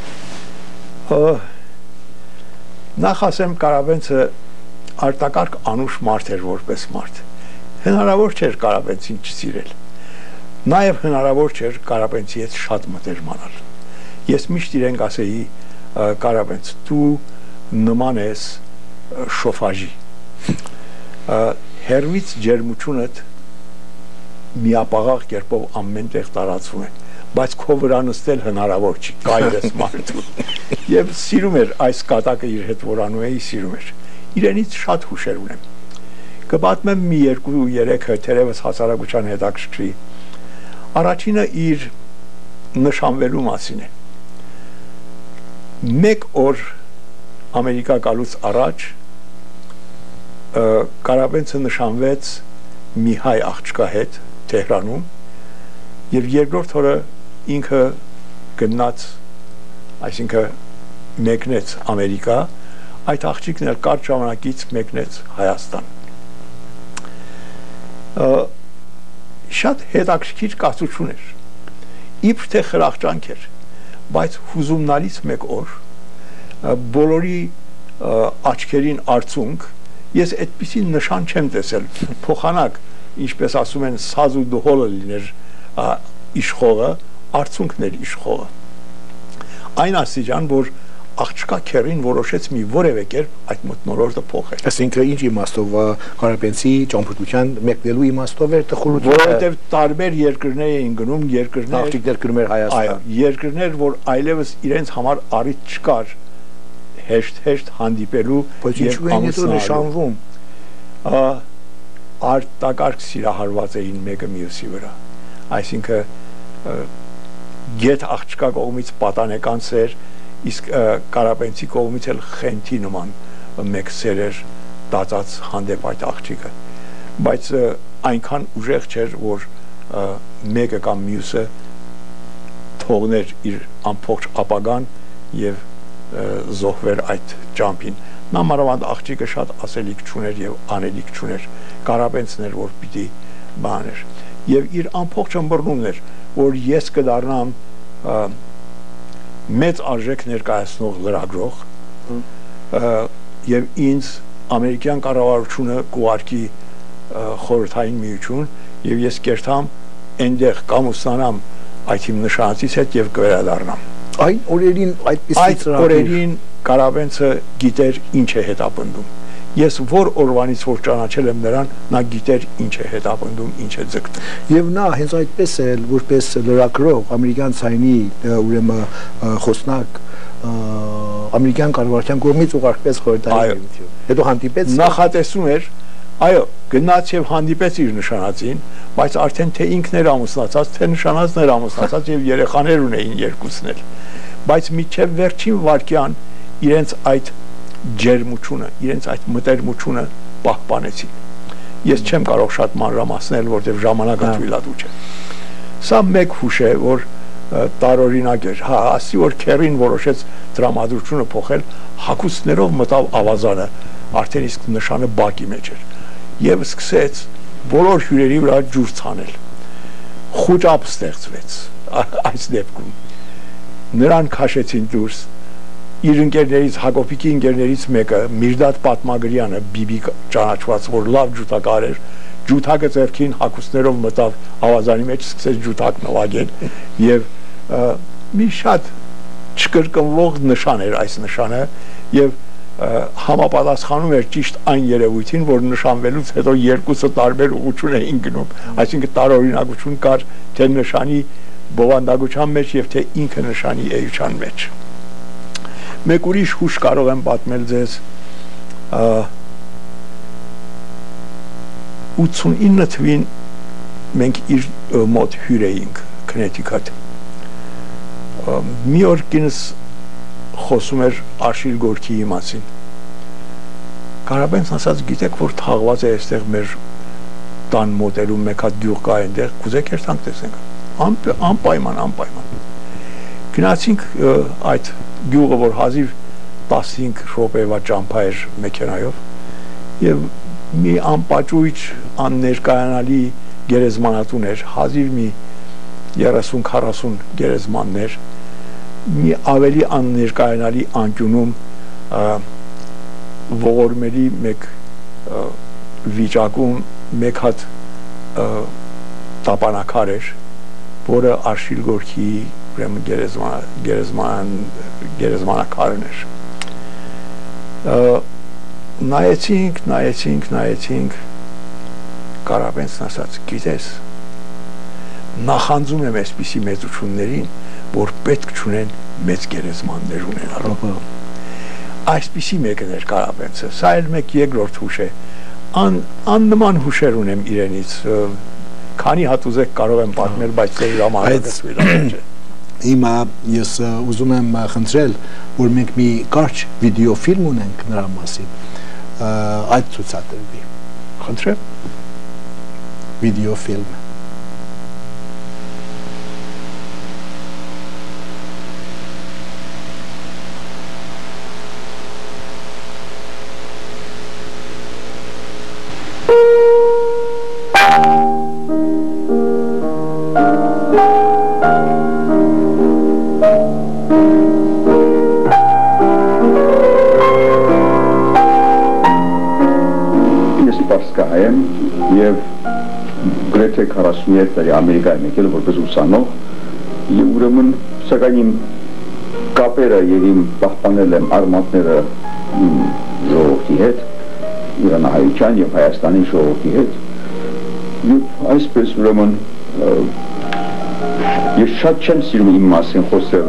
Նախ ասեմ, Կարապենցը արտակարգ անուշ մարդ էր որպես մարդ։ Հնարավոր չէր Կարապենցին չսիրել։ Նաև հնարավոր չէր Կարապենցի հետ շատ մտերմանալ։ Ես միշտ իրենք ասեի Կարապենց, դու նման ես շոֆաժի, հերվից ջերմությունդ միապաղաղ կերպով ամեն տեղ տարածվում է, բայց քո վրա նստել հնարավոր չի, կայր ես մարդու։ Եվ սիրում էր այս կատակը իր հետ որ անում էի, սիրում էր։ Իրենից շատ հուշեր ունեմ։ Կպատմեմ մի 2-3-ը թերևս հասարակության հետաքրքրի։ Առաջինը իր նշանվելու մասին է։ Մեկ օր Ամերիկա գալուց առաջ Կարապենցը նշանվեց մի հայ աղջկա հետ Թեհրանում եւ երկրորդ օրը ինքը գնաց, այսինքն մեկնեց Ամերիկա, այդ աղջիկն էլ կարճ ժամանակից մեկնեց Հայաստան։ Շատ հետաքրքիր կացություն էր, իբր թե խրախճանք էր, բայց հուզումնալից մեկ օր բոլորի աչքերին արցունք, ես այդպիսի նշան չեմ տեսել, փոխանակ, ինչպես ասում են, սազ ու դհոլը լիներ իշխողը, արցունքն էր իշխողը։ Այն աստիճան, որ աղջկա քերին որոշեց մի որևէ կերպ այդ մթնոլորտը փոխել։ Այսինքն ինչ իմաստով Կարապետցի ճամփորդության մեկնելու իմաստով էր տխրությունը, որովհետև տարբեր երկրներ էին գնում, աղջիկներ գնում էր Հայաստան, երկրներ, որ այլևս իրենց համար առիթ չկար հեշտ հանդիպելու եւ նշանվում արտակարգ սիրահարված էին մեկը մյուսի վրա, այսինքն գետ աղջկա կողմից պատանեկան սեր, իսկ Կարապետցի կողմից էլ խենթի նման մեկ սեր էր տածած հանդեպ այդ աղջիկը, բայց այնքան ուժեղ չէր, որ մեկը կամ մյուսը թողներ իր ամբողջ ապագան եւ զոհվեր այդ ճամփին։ Նա մանավանդ աղջիկը շատ ասելիք չուներ եւ անելիք չուներ, Կարապետցն էր, որ պիտի բաներ, եւ իր ամբողջ ըմբռնումն էր, որ ես կդառնամ մեծ արժեք ներկայացնող լրագրող եւ ինձ ամերիկյան կառավարությունը կուղարկի խորհրդային միություն եւ ես կերտամ այնտեղ կամ ուսանամ այդ իմ նշանածից հետ եւ կվերադառնամ։ Այն օրերին այդ օրերին Կարապետցը գիտեր ինչ է հետապնդում։ Ես որ օրվանից որ ճանաչել եմ նրան, նա գիտեր ինչ է հետապնդում, ինչ է ձգտում։ Եվ նա հենց այդպես էլ որպես լրագրող ամերիկյան ցայնի ուրեմն խոսնակ ամերիկյան կառավարության կողմից ուղարկվեց խորհրդային միություն։ Հետո հանդիպեց, նախատեսում էր, այո, գնաց եւ հանդիպեց իր նշանածին, բայց արդեն թե ինքն էր ամուսնացած, թե նշանածն էր ամուսնացած եւ երեխաներ ունեին երկուսն էլ։ Բայց միջև վերջին վարկյան իրենց այդ ջերմությունը, իրենց այդ մտերմությունը պահպանեցին։ Ես չեմ կարող շատ մանրամասնել, որտեղ ժամանակը թույլատու չէ։ Սա մեկ հուշ է, որ տարօրինակ էր։ Հա, ասի որ քերին որոշեց դրամատուրգությունը փոխել, հագուստներով մտավ ավազանը, արդեն իսկ նշանը բակի մեջ էր։ Եվ սկսեց բոլոր հյուրերի վրա ջուր ցանել։ Խուճապ ստեղծվեց այս դեպքում։ Նրան քաշեցին դուրս։ Իր ընկերներից, Հակոբիկի ընկերներից մեկը, Միրդադ Պատմագրյանը, բիբի ճանաչված, որ լավ ջութակար էր, ջութակը ձեռքին հագուստներով մտավ ավազանի մեջ, սկսեց ջութակ նվագել եւ մի շատ չկրկնվող նշան էր այս նշանը եւ համապատասխանում էր ճիշտ այն երևույթին, որ նշանվելուց հետո երկուսը տարբեր ուղղություն էին գնում, այսինքն տարօրինակություն կար թե նշանի բովանդակության մեջ եւ թե ինքը նշանի էության մեջ։ Մեկ ուրիշ հուշ կարող եմ պատմել ձեզ 89 թվին մենք իր մոտ հյուր էինք Քնեթիքաթ մի օր կինս խոսում էր Աշիլ Գորկիի մասին Կարապետցն ասաց գիտեք որ թաղված է այստեղ մեր տան մոտերում մեկ հատ գյուղ կա այնտեղ կուզեք երթանք տեսենք անպայման գնացինք այդ գյուղը որ հազիվ 15 րոպեվա ճամփա էր մեքենայով եւ մի անպաճույճ աններկայանալի գերեզմանատուն էր հազիվ մի 30-40 գերեզմաններ մի ավելի աններկայանալի անկյունում ողորմելի մեկ վիճակում մեկ հատ տապանակար էր որը Աշիլ Գորկիի ուրեմն գերեզմանակարն էր նայեցինք Կարապետցն ասաց գիտես նախանձում եմ այսպիսի մեծություններին որ պետք չունեն մեծ գերեզմաններ ունենալու այսպիսի մեկն էր Կարապետցը սա էլ մեկ երկրորդ հուշ է աննման հուշեր ունեմ իրենից քանի հատ ուզեք կարող եմ պատմել բայց դե ժամանակը թույլատու չէ Հիմա ես ուզում եմ խնդրել որ մենք մի կարճ վիդեոֆիլմ ունենք նրա մասին այդ ցուցադրվի խնդրեմ վիդեոֆիլմ Եվ գրեթե 47 տարի Ամերիկայում եկել որպես ուսանող եւ ուրեմն սակայն իմ կապերը եւ իմ պահպանել եմ արմատները իմ ժողովրդի հետ, Իրանահայության եւ Հայաստանի ժողովրդի հետ։ Եվ այսպես ուրեմն ես շատ չեմ սիրում իմ մասին խոսել,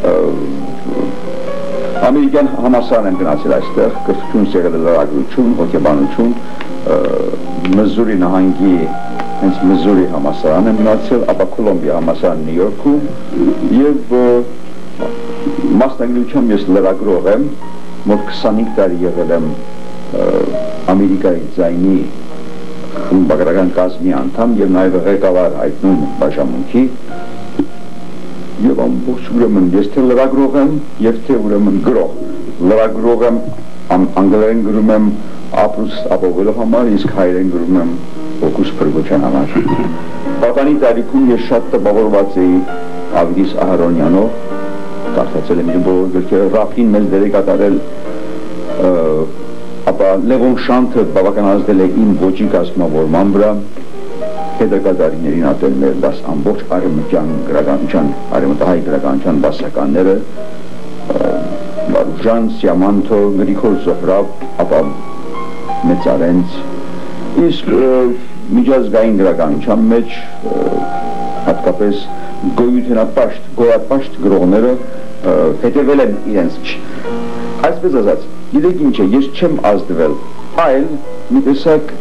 ամերիկյան համալսարան եմ գնացել այստեղ, կրթություն, սեղելարագրություն, հոգեբանություն, Մզուրի նահանգի հենց Մզուրի համալսարան եմ գնացել, ապա Կոլումբիա համալսարան Նյու Յորքում եւ մասնագիտությամբ ես լրագրող եմ, մոտ 25 տարի եղել եմ Ամերիկայի ձայնի խմբագրական կազմի անդամ եւ նաեւ ղեկավար այդ նույն բաժանմունքի եւ ամբողջ ուրեմն ես թե լրագրող եմ եւ թե ուրեմն գրող լրագրող եմ անգլերեն գրում եմ ապրուս ապողելու համար իսկ հայերեն գրում եմ օգուս փրկության համար պատանի տարիքում ես շատ տպավորված էի Ավդիս Ահարոնյանով կարդացել եմ իր բոլոր գրքերը ռապին մեծ դեր է կատարել ապա Լևոն Շանթը բավական ազդել է իմ ոճի կազմավորման վրա հետագա տարիներին ատել մեր դաս ամբողջ արևմտյան գրականության, արևմտահայ գրականության դասականները Վարուժան, Սիամանթո, Գրիգոր Զոհրաբ, ապա Մեծարենց, իսկ միջազգային գրականության մեջ հատկապես գոյապաշտ գրողները հետևել են իրենց այսպես ասած, գիտեք ինչ է, ես չեմ ազդվել, այլ մի տեսակ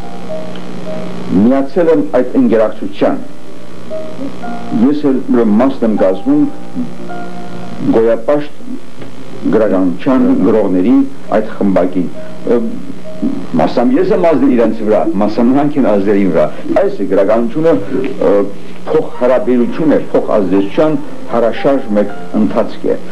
միացել եմ այդ ընկերակցության ես էլ մասն եմ կազմում գոյապաշտ գրականության գրողների այդ խմբակի մասամ ես եմ ազդել իրենց վրա մասամ նրանք են ազդել իմ վրա այս գրականությունը փոխ հարաբերություն է փոխ ազդեցության հարաշարժ մեկ ընթացք է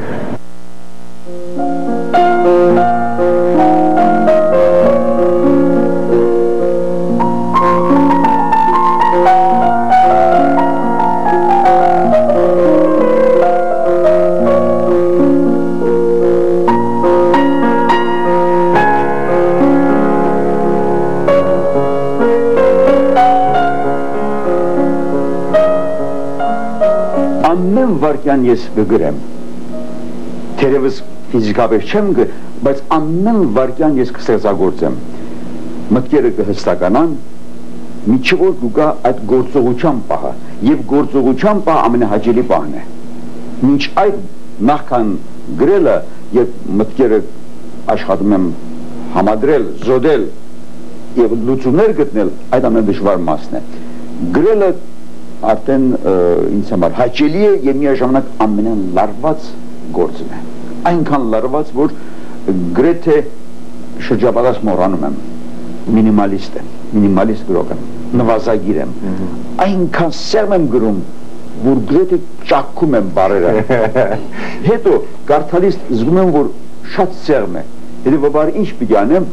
վարկյան ես կգրեմ թերևս ֆիզիկապես չեմ բայց ամեն վարկյան ես կստեղծագործեմ մտքերը կհստականան միջի որ կգա այդ գործողության պահը եւ գործողության պահը ամենահաճելի պահն է մինչ այդ նախքան գրելը եւ մտքերը աշխատում եմ համադրել զոդել եւ լուծումներ գտնել այդ ամենադժվար մասն է գրելը արդեն ինձ համար հաճելի է եւ միաժամանակ ամենալարված գործն է այնքան լարված որ գրեթե շրջապատած մոռանում եմ մինիմալիստ եմ մինիմալիստ գրող եմ նվազագիր եմ այնքան սերմ եմ գրում որ գրեթե ճակքում եմ բառերը հետո կարդալիս զգում եմ որ շատ սերմ է հետեւաբար ինչ պիտի անեմ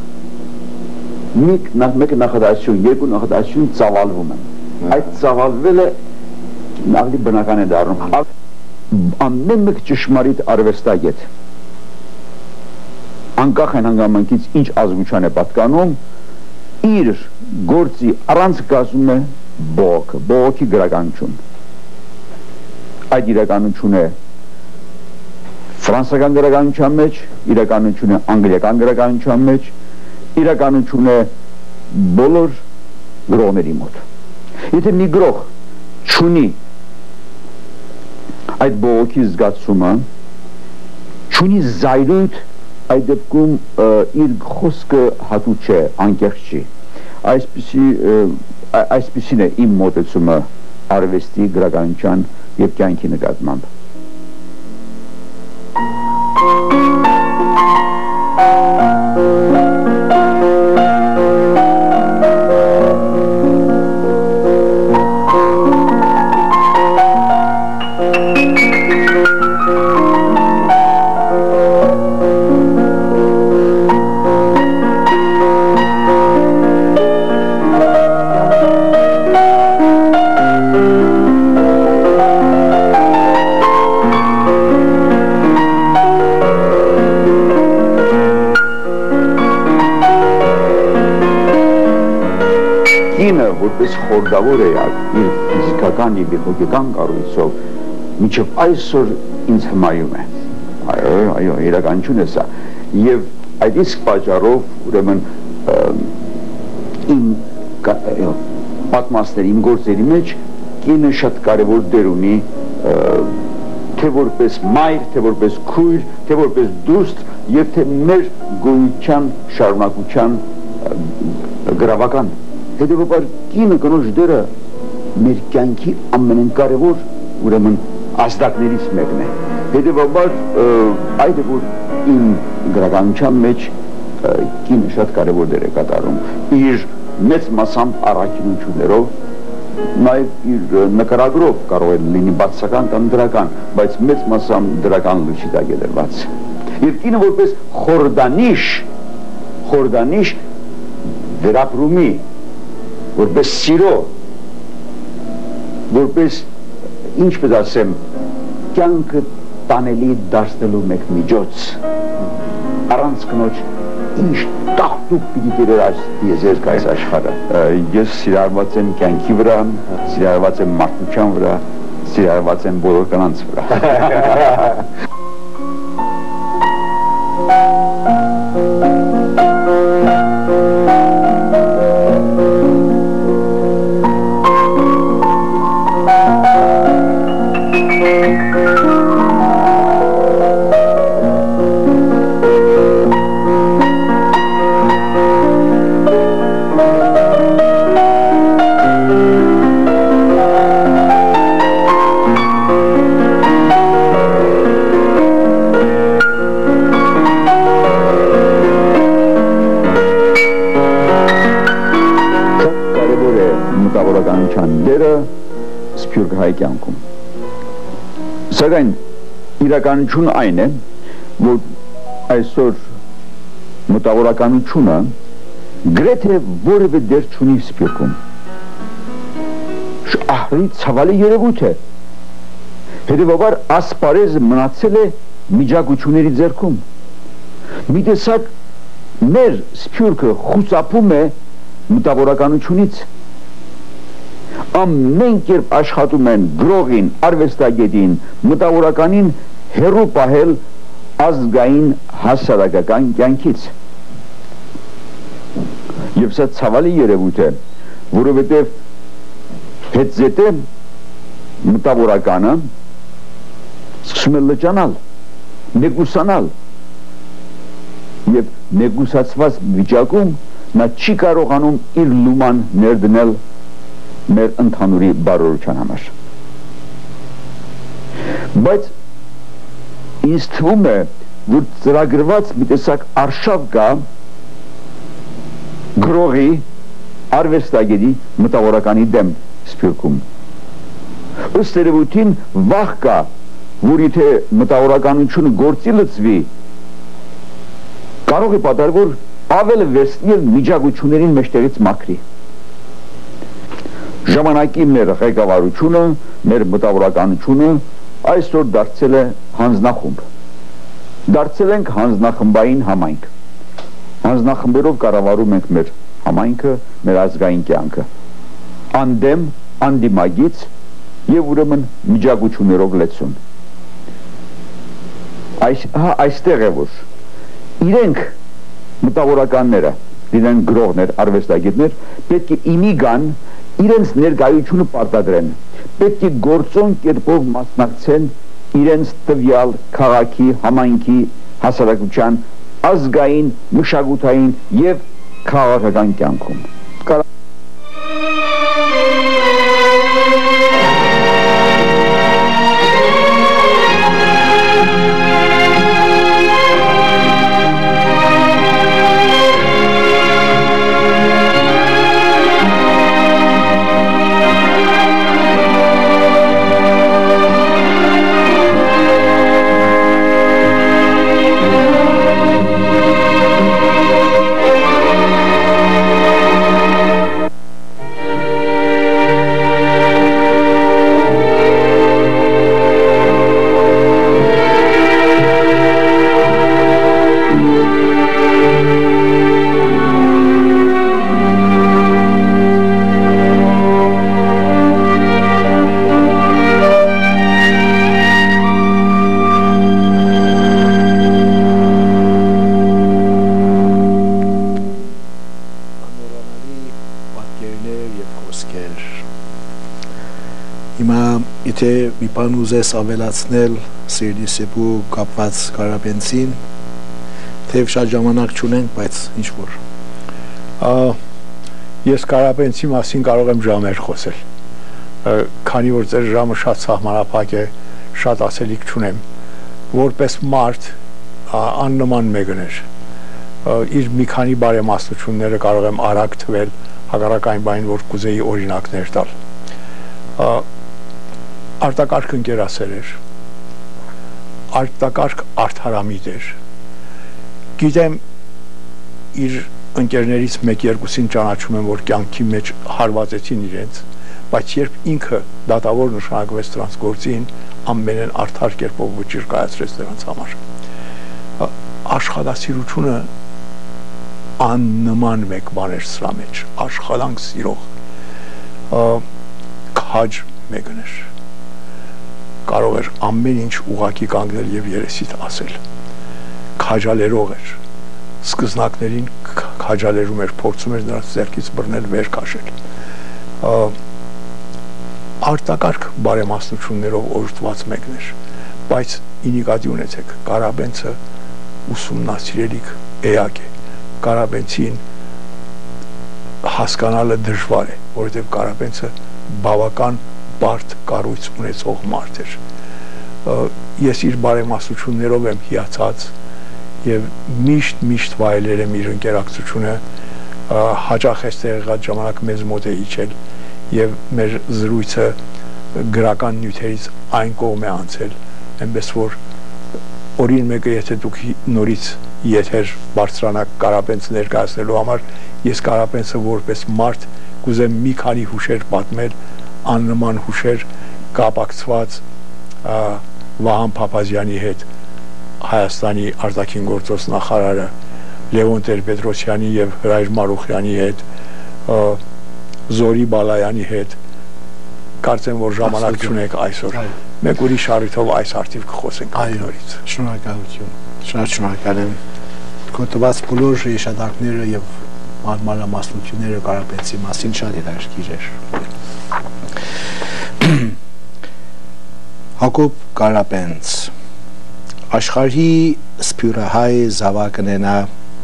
մեկ նախադասություն երկու նախադասություն ծավալվում եմ այդ ծավալվելը ավելի բնական է դառնում ամեն մեկ ճշմարիտ արվեստագետ անկախ այն հանգամանքից ինչ ազգության է պատկանում իր գործի առանց կազմում է բողոքի գրականություն այդ իրականություն է ֆրանսիական գրականության մեջ իրականություն է անգլիական գրականության մեջ իրականություն է բոլոր գրողների մոտ եթե մի գրող չունի այդ բողոքի զգացումը չունի զայրույթ այդ դեպքում իր խոսքը հատուկ չէ անկեղծ չի այսպիսին է իմ մոտեցումը արվեստի գրականության եւ կյանքի նկատմամբ որպես խորհրդավոր է իր ֆիզիկական եւ հոգեկան կառույցով մինչև այսօր ինձ հմայում է։ Այո, իրականություն է սա։ Եվ այդ իսկ պատճառով ուրեմն իմ պատմասների, իմ գործերի մեջ կինը շատ կարևոր դեր ունի, թե որպես մայր, թե որպես քույր, թե որպես դուստր եւ թե մեր գոյության շարունակության գրավական։ Հետևաբար կինը կնոջ դերը մեր կյանքի ամենակարևոր ուրեմն ազդակներից մեկն է։ Հետևաբար այդ է որ իմ գրականության մեջ կինը շատ կարևոր դեր է կատարում իր մեծ մասամբ առաքինություններով, նաև իր նկարագրով կարող է լինի բացական կամ դրական, բայց մեծ մասամբ դրական լույսի տակ է դրված։ Եվ կինը որպես խորհրդանիշ վերապրումի, որպես սիրո, որպես ինչպես ասեմ, կյանքը տանելի դարձնելու մեկ միջոց, առանց կնոջ ինչ տաղտուկ պիտի դերեր այս եզերք այս աշխարհը։ Ես սիրարված եմ կյանքի վրա, սիրարված եմ մարդկության վրա, սիրարված եմ բոլոր կանանց վրա։ Կյանքում։ Սակայն իրականություն այն է, որ այսօր մտավորականությունը գրեթե որևէ դեր չունի Սփյուռքում։ Ահռի ցավալի երևույթ է։ Հետևաբար ասպարեզը մնացել է միջագությունների ձեռքում։ Մի տեսակ մեր Սփյուռքը խուսափում է մտավորականությունից։ Ամեն կերպ աշխատում են գրողին, արվեստագետին, մտավորականին հեռու պահել ազգային հասարակական կյանքից։ Եվ սա ցավալի երևույթ է, որովհետև հետզհետե մտավորականը սկսում է լճանալ, մեկուսանալ, եւ մեկուսացված վիճակում նա չի կարողանում իր լուման ներդնել մեր ընդհանուրի բարօրության համար։ Բայց ինձ թվում է, որ ծրագրված մի տեսակ արշավ կա գրողի, արվեստագետի, մտավորականի դեմ Սփյուռքում։ Ըստ երևույթին վախ կա, որ եթե մտավորականությունը գործի լծվի, կարող է պատահել, որ ավել վերցնել միջագություններին մեջտեղից մաքրի։ Ժամանակի մեր ղեկավարությունը, մեր մտավորականությունը այսօր դարձել է հանձնախումբ։ Դարձել ենք հանձնախմբային համայնք։ Հանձնախմբերով կառավարում ենք մեր համայնքը, մեր ազգային կյանքը։ Անդեմ, անդիմագից եւ ուրեմն միջագություններով լեցուն։ Այստեղ է որ իրենք մտավորականները, իրենք գրողներ, արվեստագետներ պետք է իմի գան իրենց ներկայությունը պարտադրեն, պետք է գործոն կերպով մասնակցեն իրենց տվյալ քաղաքի, համայնքի, հասարակության, ազգային, մշակութային եւ քաղաքական կյանքում։ Եթե մի բան ուզես ավելացնել Սիրելի Սեբու կապված Կարապենցին, թեև շատ ժամանակ չունենք, բայց ինչ որ ես Կարապենցի մասին կարող եմ ժամեր խոսել, քանի որ ձեր ժամը շատ սահմանափակ է, շատ ասելիք չունեմ, որպես մարդ աննման մեկն էր, իր մի քանի բարեմաստությունները կարող եմ արագ թվել, հակառակ այն բանին, որ կուզեի օրինակներ տալ։ Արտակարգ ընկերասեր էր, արտակարգ արդարամիտ էր, գիտեմ իր ընկերներից մեկ-երկուսին ճանաչում եմ, որ կյանքի մեջ հարվածեցին իրենց, բայց երբ ինքը դատավոր նշանակվեց դրանց գործին, ամենեն արդար կերպով վճիռ կայացրեց դրանց համար։ Աշխատասիրությունը աննման մեկ բան էր սրա մեջ, աշխատանք սիրող, քաջ մեկն էր, կարող էր ամեն ինչ ուղակի կանգնել եւ երեսիդ ասել, քաջալերող էր, սկզնակներին քաջալերում էր, փորձում էր նրանց ձեռքից բռնել վեր քաշել, արտակարգ բարեմաստություններով օրհնված մեկն էր, բայց ինիկատի ունեցեք, Կարապենցը ուսումնասիրելիք էակ է, Կարապենցին հասկանալը դժվար է, որովհետև Կարապենցը բավական բարդ կառույց ունեցող մարդ էր։ Ես իր բարեմաստություններով եմ հիացած եւ միշտ վայելել եմ իր ընկերակցությունը, հաճախ այստեղ եղած ժամանակ մեզ մոտ է իջել եւ մեր զրույցը գրական նյութերից այն կողմ է անցել, այնպես որ օրին մեկը եթե դուք նորից եթեր բարձրանաք Կարապենցը ներկայացնելու համար, ես Կարապենցը որպես մարդ կուզեմ մի քանի հուշեր պատմել, աննման հուշեր կապակցված Վահան Փափազյանի հետ, Հայաստանի արտաքին գործոս նախարարը Լևոն Տեր-Պետրոսյանի եւ Հրայր Մարուխյանի հետ, Զորի Բալայանի հետ, կարծեմ որ ժամանակ չունենք այսօր, մեկ ուրիշ առիթով այս արդիվ կխոսենք նորից։ Շնորհակալություն, շատ շնորհակալ եմ, կոտրված բոլոր հիշադակները եւ մանրամասնությունները Կարապենցի մասին շատ հետաքրքիր էր։ Հակոբ Կարապենց աշխարհի սփյուռահայ զավակնենա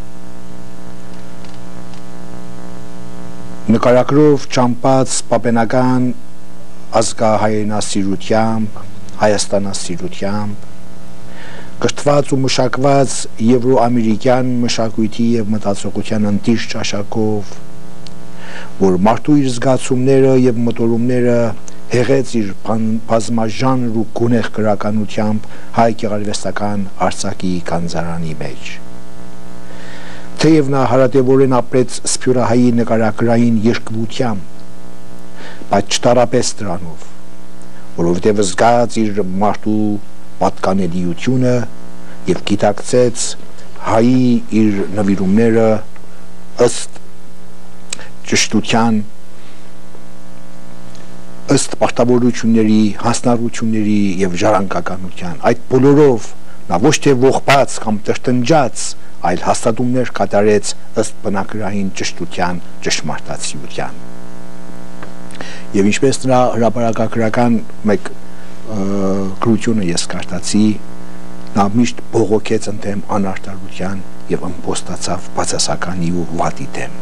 նկարագրով ճամփած պապենական ազգահայրենասիրությամբ, հայաստանասիրությամբ, կրթված ու մշակված եվրոամերիկյան մշակույթի եւ մտածողության ընտիր ճաշակով, որ մարդու իր զգացումները եւ մտորումները հեղեց իր բազմաժանր ու գունեղ գրականությամբ հայ գեղարվեստական արձակի գանձարանի մեջ։ Թեև նա հարատևորեն ապրեց սփյուռահայի նկարագրային երկվությամբ, բայց չտարապես դրանով, որովհետև զգաց իր մարդու պատկանելիությունը եւ գիտակցեց հայի իր նվիրումները ըստ ճշտության, ըստ պարտավորությունների, հանձնառությունների եւ ժառանգականության։ Այդ բոլորով նա ոչ թե ողբաց կամ տրտնջաց, այլ հաստատումներ կատարեց ըստ բնակարային ճշտության, ճշմարտացիության։ Եվ ինչպես նրա հրապարակագրական մեկ գրությունը ես կարդացի, նա միշտ բողոքեց ընդդեմ անարտարության եւ ըմբոստացավ բացասականի ու վատի դեմ։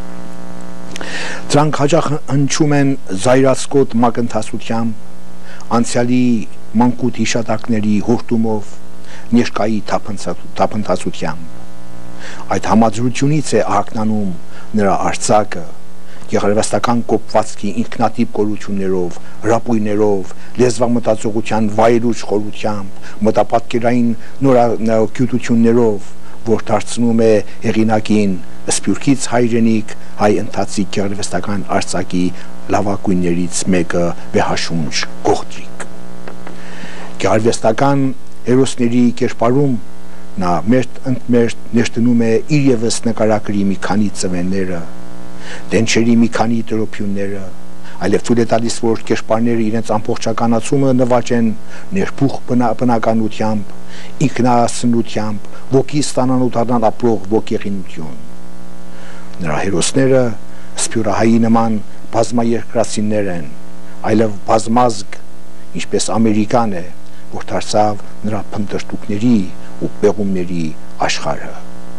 Դրանք հաճախ հնչում են զայրացկոտ մակընթացությամբ, անցյալի մանկուտ հիշատակների հորտումով, ներկայի թափընթացությամբ։ Այդ համադրությունից է ակնանում նրա արձակը, գեղարվեստական կոպվածքի ինքնատիպ կորություններով, հրապույներով, լեզվամտածողության վայրուչ խորությամբ, մտապատկերային նորագիտություններով, որ դարձնում է հեղինակին Սփյուռքից հայրենիք հայ ընթացիկ գեղարվեստական արձակի լավագույններից մեկը վեհաշունչ գողտրիկ։ Գեղարվեստական հերոսների կերպարում նա մերթ ներդնում է իր ևս նկարագրի մի քանի ծվենները, դենչերի մի քանի տրոփյունները, այլև թույլ է տալիս, որ կերպարները իրենց ամբողջականացումը նվաճեն ներբուխ բնականությամբ, ինքնասնությամբ, ոգի ստանան ու դառնան ապրող ոգեղինություն։ Նրա հերոսները սփյուռահայի նման բազմաերկրացիներ են, այլև բազմազգ ինչպես Ամերիկան է, որ դարձավ նրա փնտրտուքների ու պեղումների աշխարհը։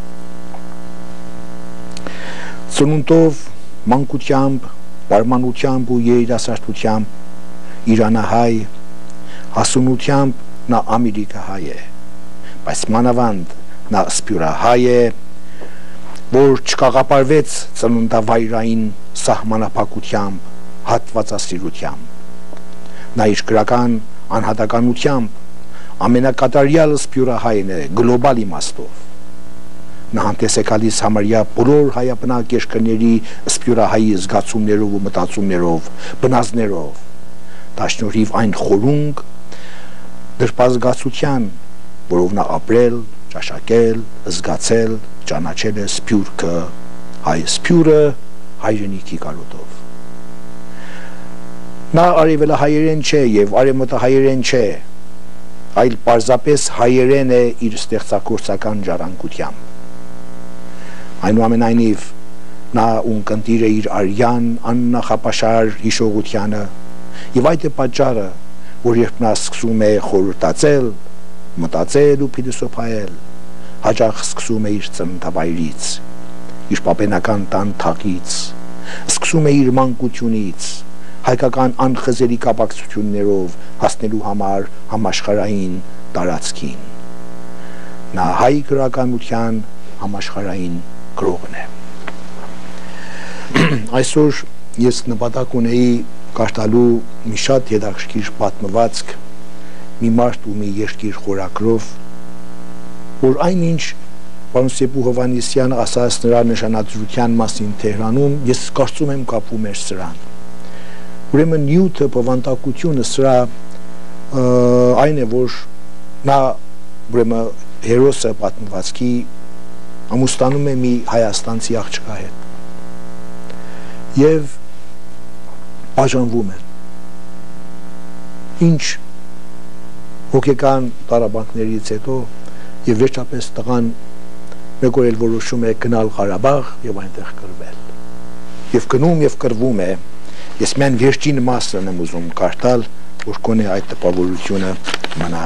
Ծնունդով, մանկությամբ, պարմանությամբ ու երիտասարդությամբ իրանահայ, հասունությամբ նա ամերիկահայ է, բայց մանավանդ նա սփյուռահայ է, որ չկաղապարվեց ծննդավայրային սահմանափակությամբ, հատվածասիրությամբ։ Նա իր գրական անհատականությամբ ամենակատարյալ սփյուռահայն է գլոբալ իմաստով։ Նա հանդես է գալիս համարյա բոլոր հայաբնակ երկրների սփյուռահայի զգացումներով ու մտածումներով, բնազդներով, դա շնորհիվ այն խորունգ դրպազգացության, որով նա ապրել, ճաշակել, զգացել, ճանաչել է սփյուռքը, հայ սփյուռը հայրենիքի կարոտով։ Նա արևելահայերեն չէ եւ արևմտահայերեն չէ, այլ պարզապես հայերեն է իր ստեղծագործական ժառանգությամբ։ Այնուամենայնիվ նա ունկնդիր է իր արյան աննախապաշար հիշողությանը եւ այդ է պատճառը, որ երբ նա սկսում է խորհրդածել, մտածել ու փիլիսոփայել, հաճախ սկսում է իր ծննդավայրից, իր պապենական տան թաղից, սկսում է իր մանկությունից, հայկական անխզերի կապակցություններով հասնելու համար համաշխարհային տարածքին։ Նա հայ գրականության համաշխարհային գրողն է։ Այսօր ես նպատակ ունեի կարդալու մի շատ հետաքրքիր պատմվածք մի մարդ ու մի երկիր խորագրով, որ այնինչ պարոն Սեփու Հովհաննիսյանը ասաց նրա նշանադրության մասին Թեհրանում, ես կարծում եմ կապվում էր սրան։ Ուրեմն նյութը, բովանդակությունը սրա այն է, որ նա ուրեմն հերոսը պատմվածքի ամուսնանում է մի հայաստանցի աղջկա հետ եւ բաժանվում են։ Ինչ հոգեկան տարաբանքներից հետո եւ վերջապես տղան մեկ օր էլ որոշում է գնալ Ղարաբաղ եւ այնտեղ կռվել։ Եվ գնում եւ կռվում է։ Ես միայն վերջին մասն եմ ուզում կարդալ, որ կոնե այդ տպավորությունը մնա։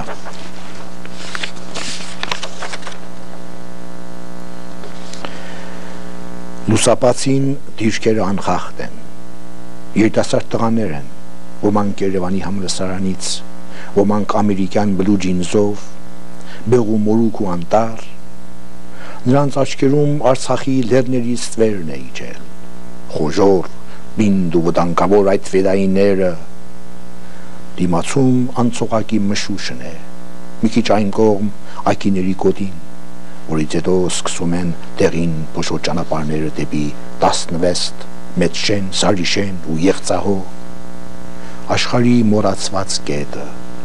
Լուսապացին դիրքերը անխախտ են, երիտասարդ տղաներ են, ոմանք Երևանի համալսարանից, ոմանք ամերիկյան բլուջինզով, բեղու մորուք ու անտառ, նրանց աչքերում Արցախի լեռներից ծվերն է իջել, խոժոր, բինդ ու վտանգավոր այդ վեդայինները, դիմացում անցողակի մշուշն է, մի քիչ այն կողմ այգիների գոտին, որից հետո սկսում են տեղին փոշոր ճանապարհները դեպի Տասնվեստ, Մեծշեն, Սարիշեն ու Եղցահո, աշխարհի մոռացված կետը։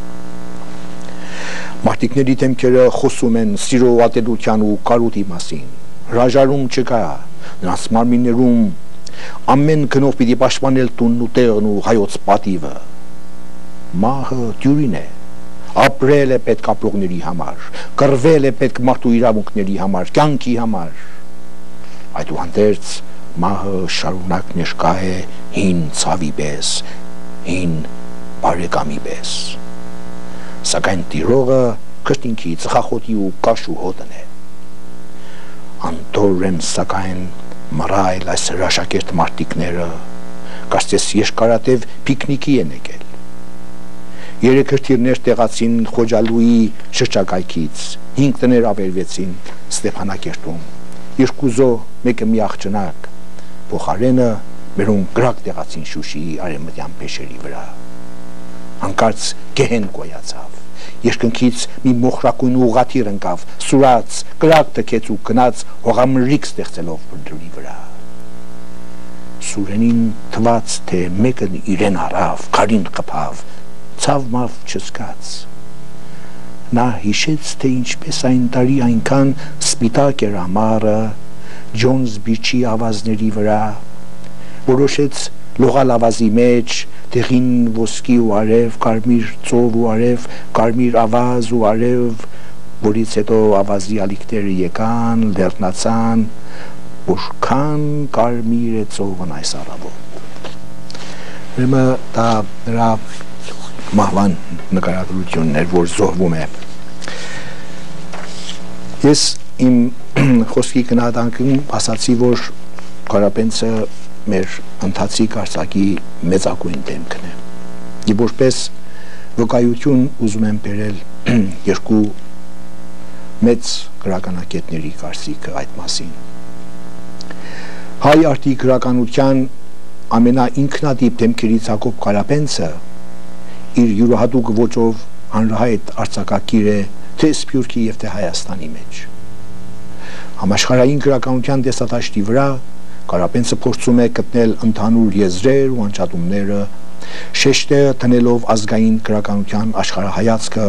Մարտիկների դեմքերը խոսում են սիրո ատելության ու կարոտի մասին, հրաժարում չկա, նրանց մարմիններում ամեն գնով պիտի պաշտպանել տունն ու տեղն ու հայոց պատիվը։ Մահը դյուրին է, ապրել է պետք ապրողների համար, կռվել է պետք մարդու իրավունքների համար, կյանքի համար։ Այդուհանդերձ մահը շարունակ ներկա է հին ցավի պես, հին բարեկամի պես։ Սակայն տիրողը քրտինքի, ծխախոտի ու կաշու հոտն է։ Անտոր են սակայն մռայլ այս հրաշակերտ մարտիկները, կարծես երկարատև պիկնիկի են եկել։ Երեք հրթիռներ տեղացին Խոջալույի շրջակայքից, 5 տներ ավերվեցին Ստեփանակերտում, 2 զո, մեկը մի աղջնակ, փոխարենը մերուն գրակ տեղացին Շուշիի արևմտյան փեշերի վրա։ Հանկարծ գեհեն կոյացավ, երկնքից մի մոխրակույն ուղղաթիռ ընկավ, սուրաց, կրակ թքեց ու գնաց հողամրիկ ստեղծելով բլրի վրա։ Սուրենին թված, թե մեկն իրեն առավ, քարին խփավ, ցավ մավ չզգաց։ Նա հիշեց, թե ինչպես այն տարի այնքան սպիտակ էր ամառը Ջոնս Բիչի ավազների վրա, որոշեց լողալ ավազի մեջ, տեղին ոսկի ու արև, կարմիր ծով ու արև, կարմիր ավազ ու արև, որից հետո ավազի ալիքները եկան, լեռնացան, որքան կարմիր է ծովն այս առավոտ։ Ուրեմն դա նրա մահվան նկարագրությունն էր, որ զոհվում է։ Ես իմ խոսքի գնահատանքում ասացի, որ Կարապենցը մեր ընթացիկ արձակի մեծագույն դեմքն է։ Եվ որպես վկայություն ուզում եմ բերել երկու մեծ գրականագետների կարծիքը այդ մասին։ Հայ արտի գրականության ամենաինքնատիպ դեմքերից Հակոբ Կարապենցը իր յուրահատուկ ոճով հանրահայտ արձակագիր է թե Սփյուռքի և թե Հայաստանի մեջ։ Համաշխարհային գրականության տեսադաշտի վրա Կարապենցը փորձում է գտնել ընդհանուր եզրեր ու անջատումները, շեշտերը տնելով ազգային գրականության աշխարհայացքը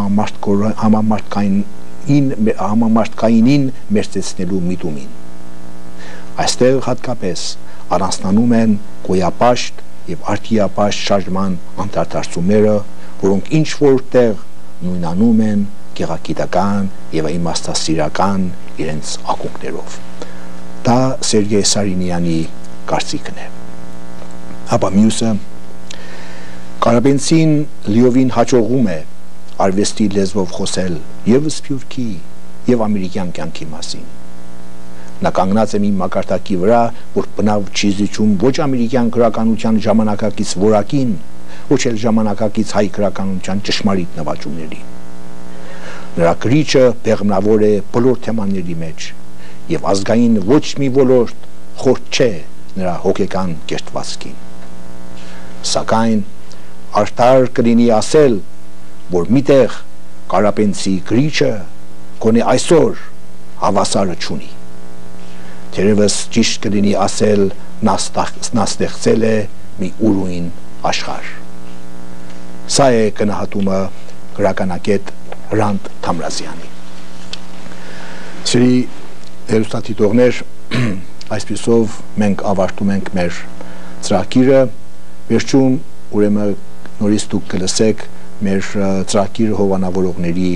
համամարտկայինին մերձեցնելու միտումին։ Այստեղ հատկապես առանձնանում են գոյապաշտ և արտիապաշտ շարժման անդրադարձումները, որոնք ինչ-որ տեղ նույնանում են գեղագիտական և իմաստասիրական իրենց ակունքներով։ Դա Սերգեյ Սարինյանի կարծիքն է։ Ապա մյուսը Կարապենցին լիովին հաջողում է արվեստի լեզվով խոսել և Սփյուռքի և ամերիկյան կյանքի մասին։ Նա կանգնած է մի մակարդակի վրա, որ բնավ չի զիջում ոչ ամերիկյան գրականության ժամանակակից որակին, ոչ էլ ժամանակակից հայ գրականության ճշմարիտ նվաճումներին։ Նրա գրիչը բեղմնավոր է բոլոր թեմաների մեջ, և ազգային ոչ մի ոլորտ խորտ չէ նրա հոգեկան կերտվածքին։ Սակայն արդար կլինի ասել, որ միտեղ Կարապենցի գրիչը գոնե այսօր հավասարը չունի։ Թերևս ճիշտ կլինի ասել նա ստեղծել է մի ուրույն աշխարհ։ Սա է գնահատումը գրականագետ Հրանտ Թամրազյանի։ Սիրելի հեռուստադիտողներ, այսպիսով մենք ավարտում ենք մեր ծրագիրը, վերջում ուրեմն նորից դուք կլսեք մեր ծրագիրը հովանավորողների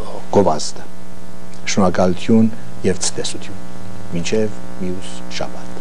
գովազդը։ Շնորհակալություն և ցտեսություն։ Մինչև մյուս շաբաթ։